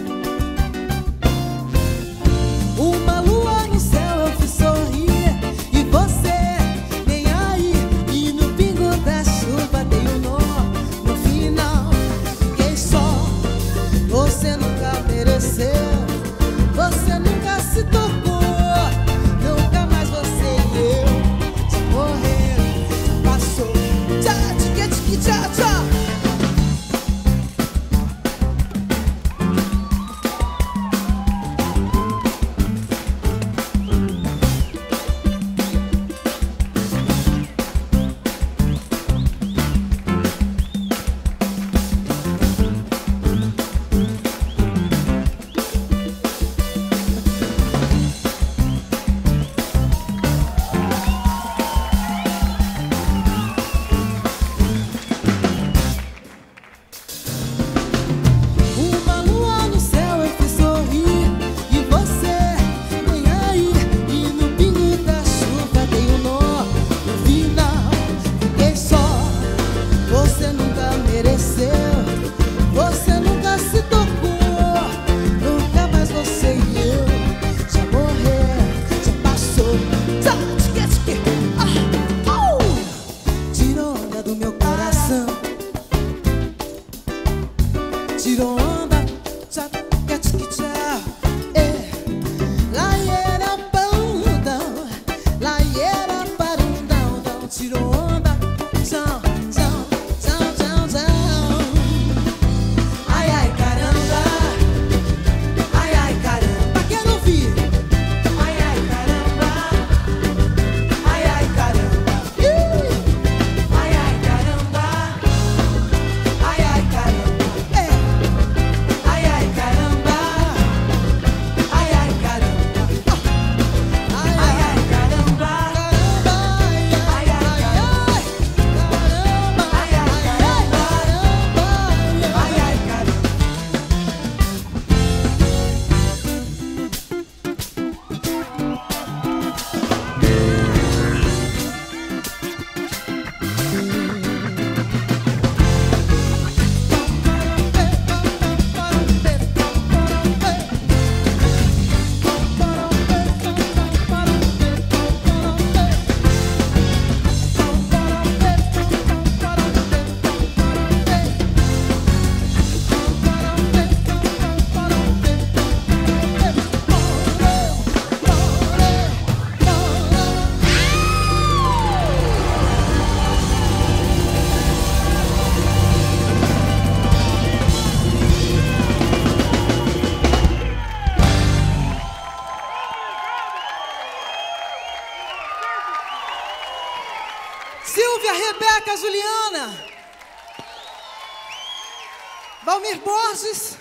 Uma lua no céu eu fiz sorrir, e você nem aí. E no pingo da chuva dei um nó. No final fiquei só. Você nunca mereceu, você nunca se tocou. Nunca mais você e eu, já morreu, passou. Tchau, tchau, tchau, tchau. tirou onda, tchá, tchá, tchá, é. Laieira parundão, laieira parundão, dão, tirou onda, tchau, tchau, tchau, tchau, tchau. Ai, ai, caramba, ai, ai, caramba, quero ouvir. Ai, ai, caramba, ai, ai, caramba, Ih! Ai, ai, caramba, ai, ai, caramba, é. Ai, ai, caramba, ai, ai, caramba, ah. Ai, ai, caramba, caramba, ai, ai, ai, caramba, ai, ai, caramba, ai, ai, caramba. Silvia, Rebeca, Juliana, Valmir Borges.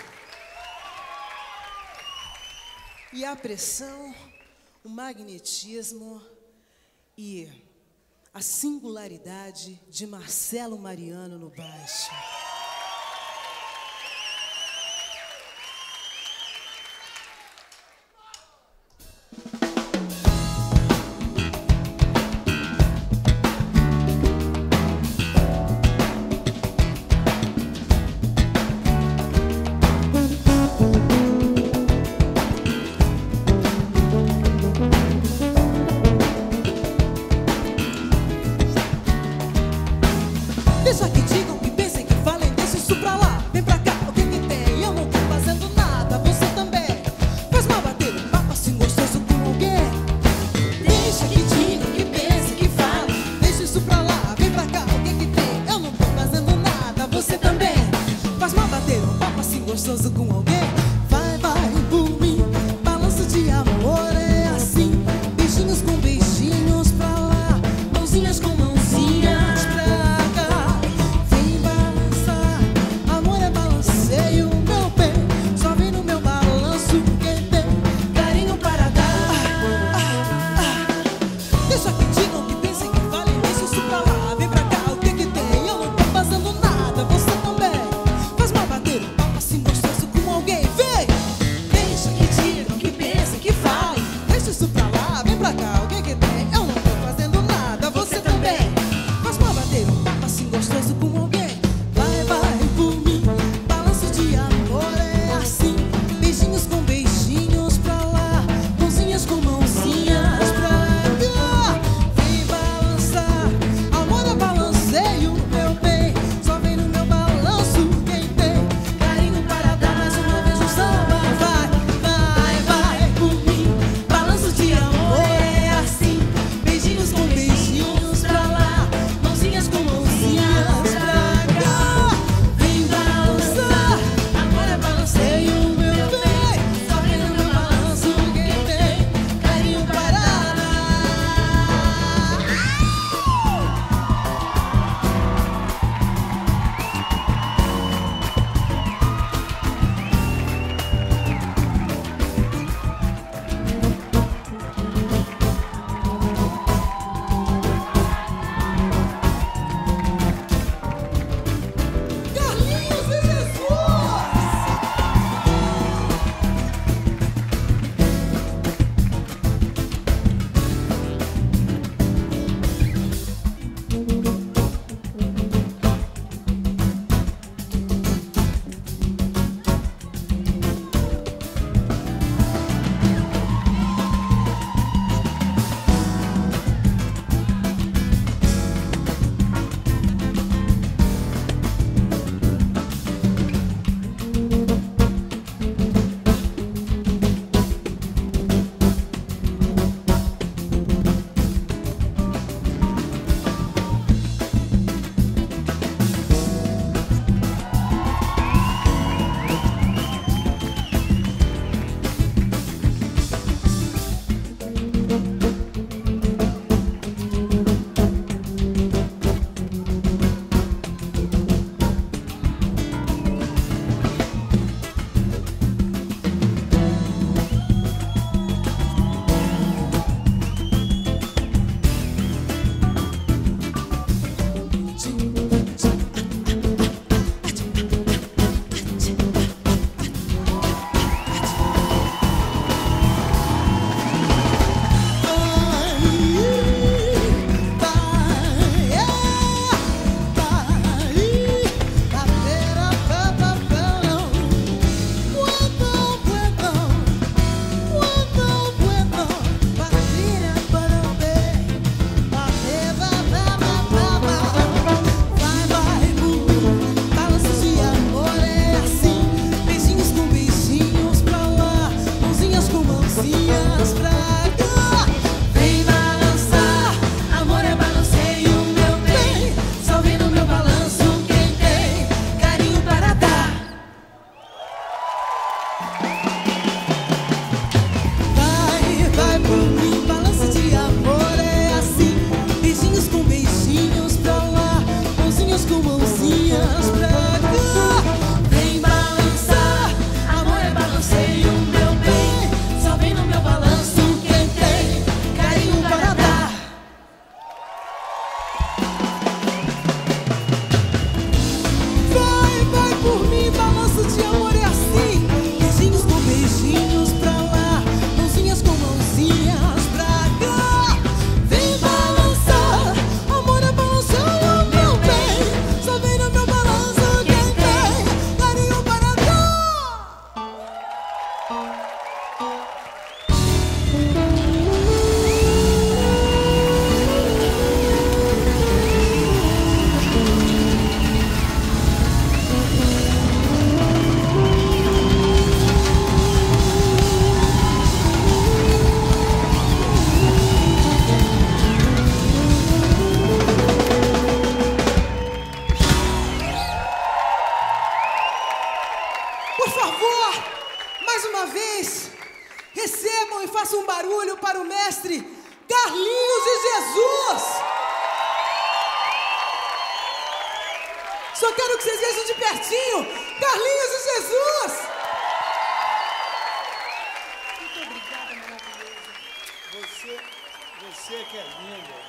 E a pressão, o magnetismo e a singularidade de Marcelo Mariano no baixo. Deixa que digam, que pensem, que falem, deixa isso pra lá. Vem pra cá, o que que tem? Eu não tô fazendo nada, você também. Faz mal bater um papo assim gostoso com alguém. Deixa que digam, que pensem, que falem, deixa isso pra lá. Vem pra cá, o que que tem? Eu não tô fazendo nada, você também. Faz mal bater um papo assim gostoso com alguém. Vai, vai, por mim, balanço de amor é assim. Beijinhos com beijinhos pra lá, mãozinhas com mãozinhas pra cá. Vem balançar, amor é balanceio, meu bem. Só vem no meu balanço que tem carinho para dar. Ah, ah, ah. Deixa que digam, que pensem, que falem, deixa isso pra lá. Vem pra cá, o que que tem? Eu não tô fazendo nada, você também. Faz mal bater um papo assim gostoso com alguém. uma vez, recebam e façam um barulho para o mestre Carlinhos de Jesus. Só quero que vocês vejam de pertinho. Carlinhos de Jesus. Muito obrigada, maravilhosa.
Você, você que é linda.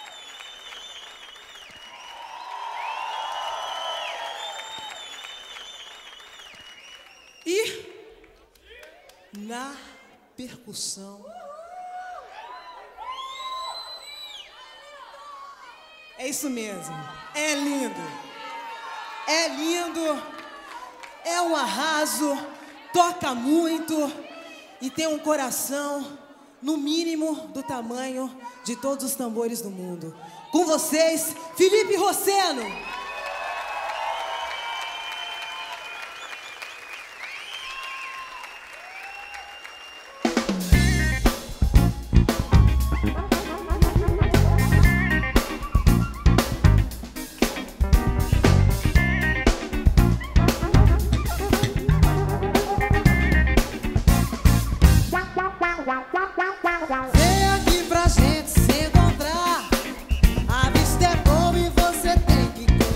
E na percussão é isso mesmo, é lindo, é lindo, é um arraso, toca muito e tem um coração no mínimo do tamanho de todos os tambores do mundo. Com vocês, Felipe Rosseno.
Vem aqui pra gente se encontrar. A vista é boa e você tem que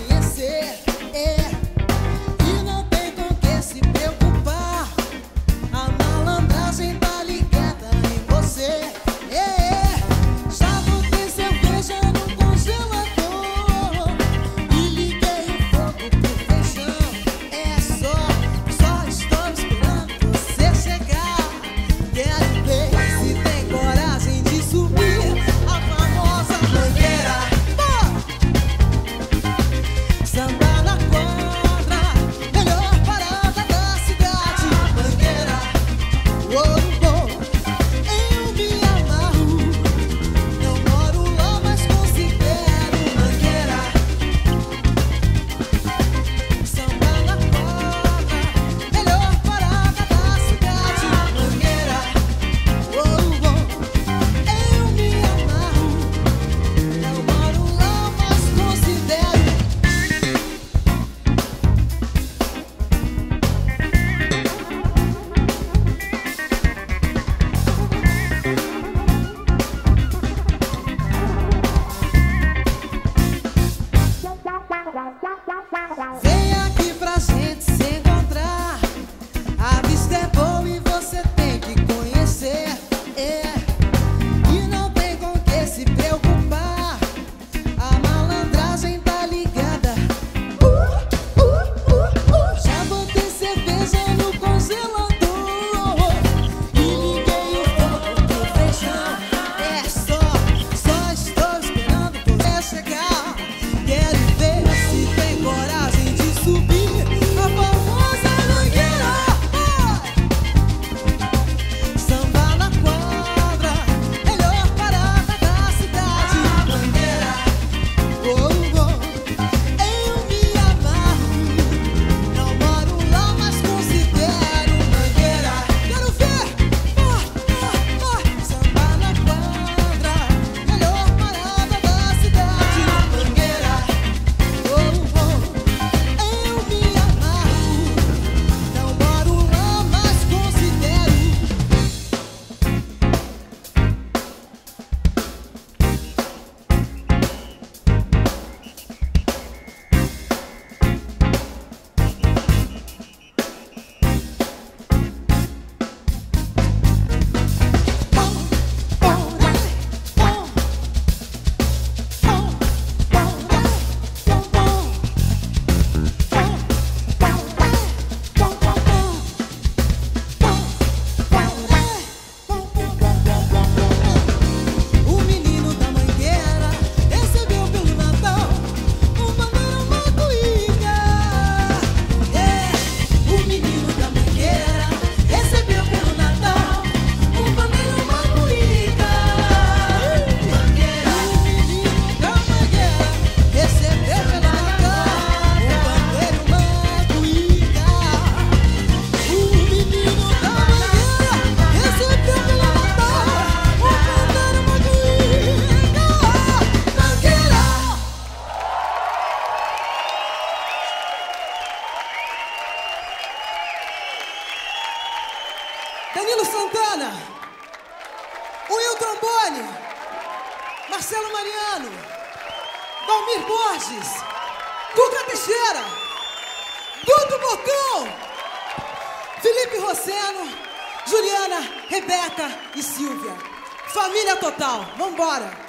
Danilo Santana, Will Trombone, Marcelo Mariano, Valmir Borges, Cuca Teixeira, Dudu Bocão, Felipe Rosseno, Juliana, Rebeca e Silvia. Família total, vambora!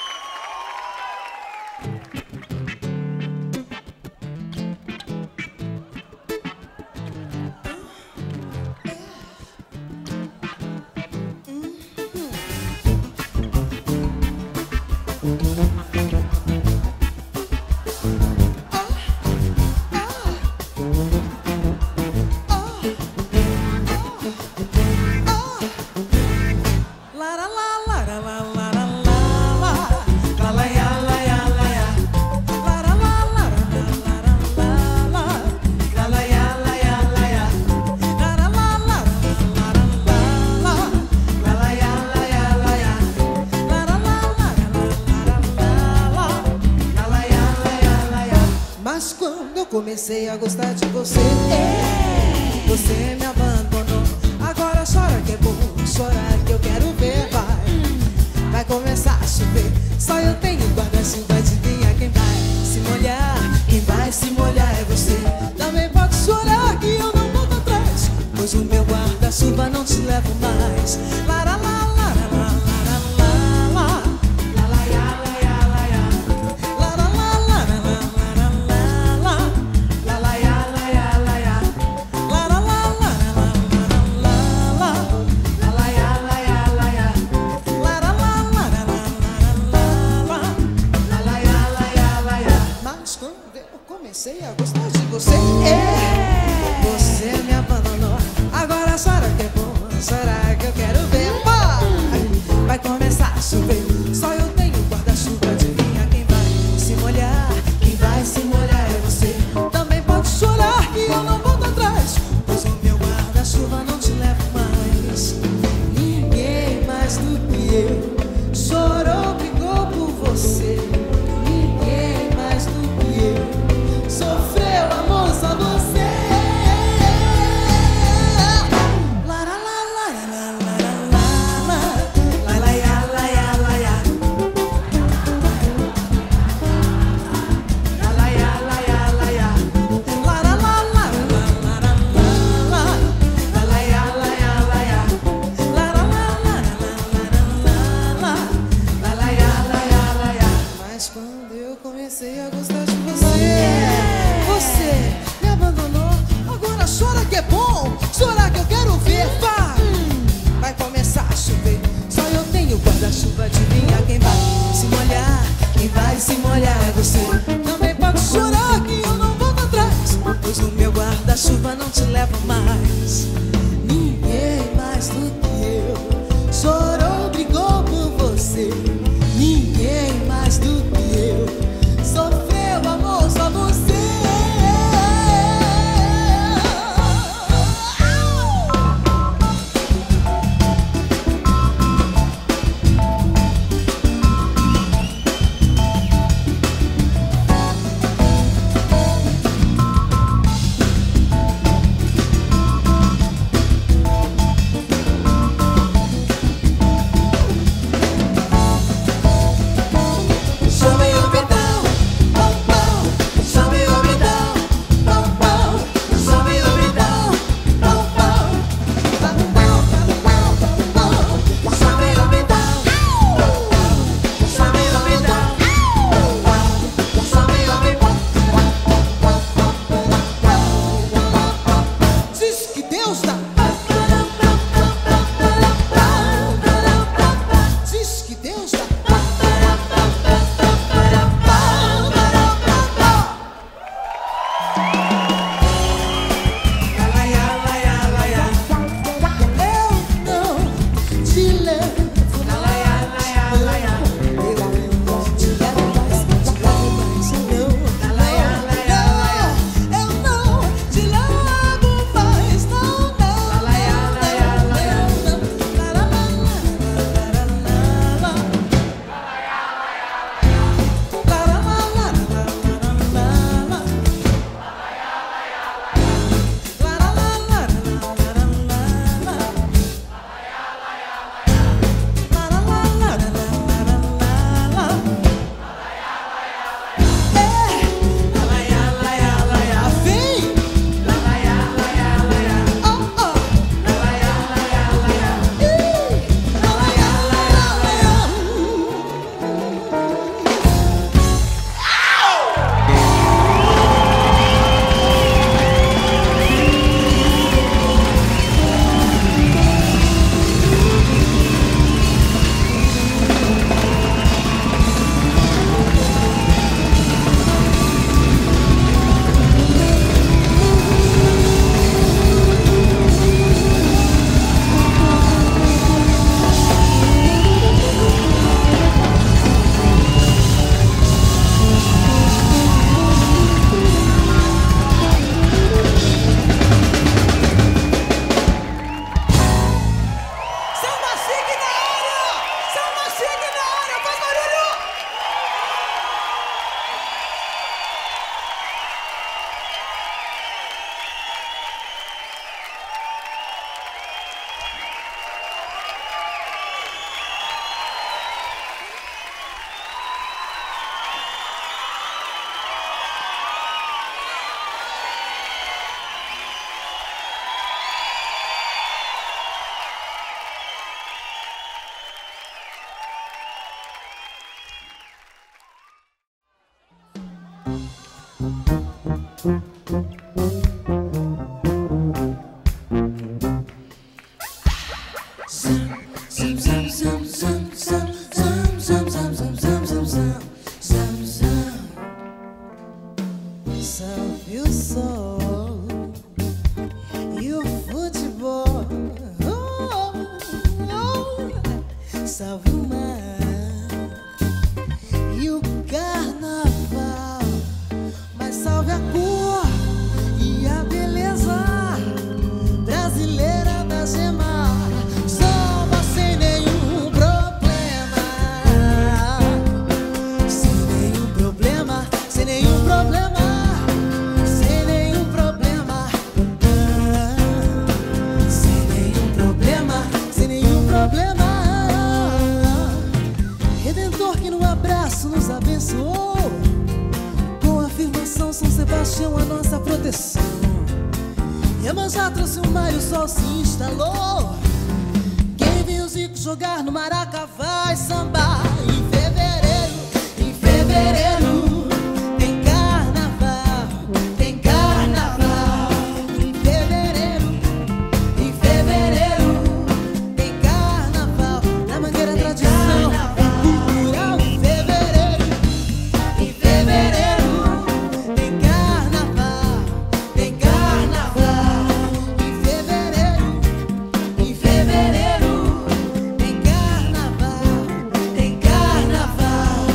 Comecei a gostar de você, é. Você me abandonou. Agora chora que é bom, chora que eu quero ver. Vai, vai começar a chover. Só eu tenho guarda-chuva, adivinha quem vai se molhar? Quem vai se molhar é você. Também pode chorar que eu não volto atrás, pois o meu guarda-chuva não te levo mais. Lara, lara, lara, lara, lara, lara. Comecei a gostar de você, é. Você me abandonou. Agora chora que é bom, chora que eu quero ver. Vai, vai começar a chover. Só eu tenho guarda-chuva, adivinha quem vai se molhar? Quem vai se molhar é você. Também pode chorar que eu não volto atrás, pois o meu guarda-chuva não te leva mais. Ninguém mais do que eu chorou, brigou por você. Ninguém mais do que eu sofreu amor, só você. La la la la la la la la la la la la la la la. La la la la la la la. La la la la la la la la. La la la la la la la. La la la la la la la. La la la la la la. Mas quando eu comecei a gostar de você, você me abandonou. Agora chora que é bom, chora que eu quero ver. Vai, vai começar a chover. Só eu tenho guarda-chuva, adivinha quem vai se molhar? Quem vai se molhar é você. Também pode chorar que eu não volto atrás, pois o meu guarda-chuva não te leva mais. Ninguém mais do que eu chorou, brigou por você. Ninguém mais do que eu sofreu amor, só você.
Iemanjá trouxe o mar e o sol se instalou. Quem viu o Zico jogar no Maraca vai sambar. Em fevereiro, em fevereiro tem carnaval, tem carnaval. Em fevereiro, em fevereiro tem carnaval. Na Mangueira tradição cultural. Em fevereiro, em fevereiro tem carnaval, tem carnaval. Em fevereiro, em fevereiro tem carnaval, tem carnaval.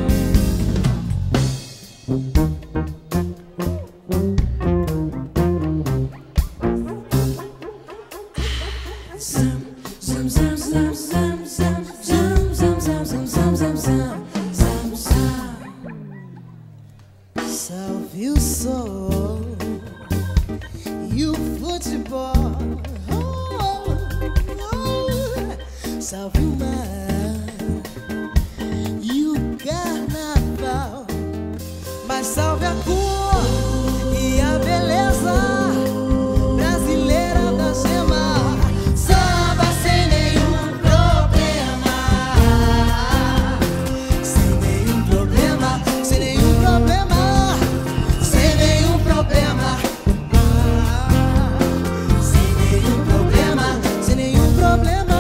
Zum, zum, zum, zum, zum, zum, zum, zum, zum, zum, zum, zum, zum, zum. Salve o sol e o futebol. Oh, oh. Salve o mar e o carnaval. Mas salve a cor e a beleza brasileira da gema. Samba sem nenhum problema, sem nenhum problema, sem nenhum problema, sem nenhum problema, sem nenhum problema, sem nenhum problema.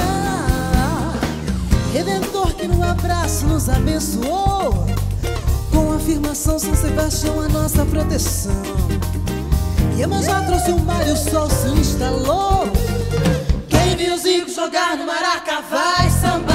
Redentor que no abraço nos abençoou, com a afirmação São Sebastião a nossa proteção. Iemanjá trouxe o mar e o sol se instalou. Quem viu o Zico jogar no Maraca vai sambar.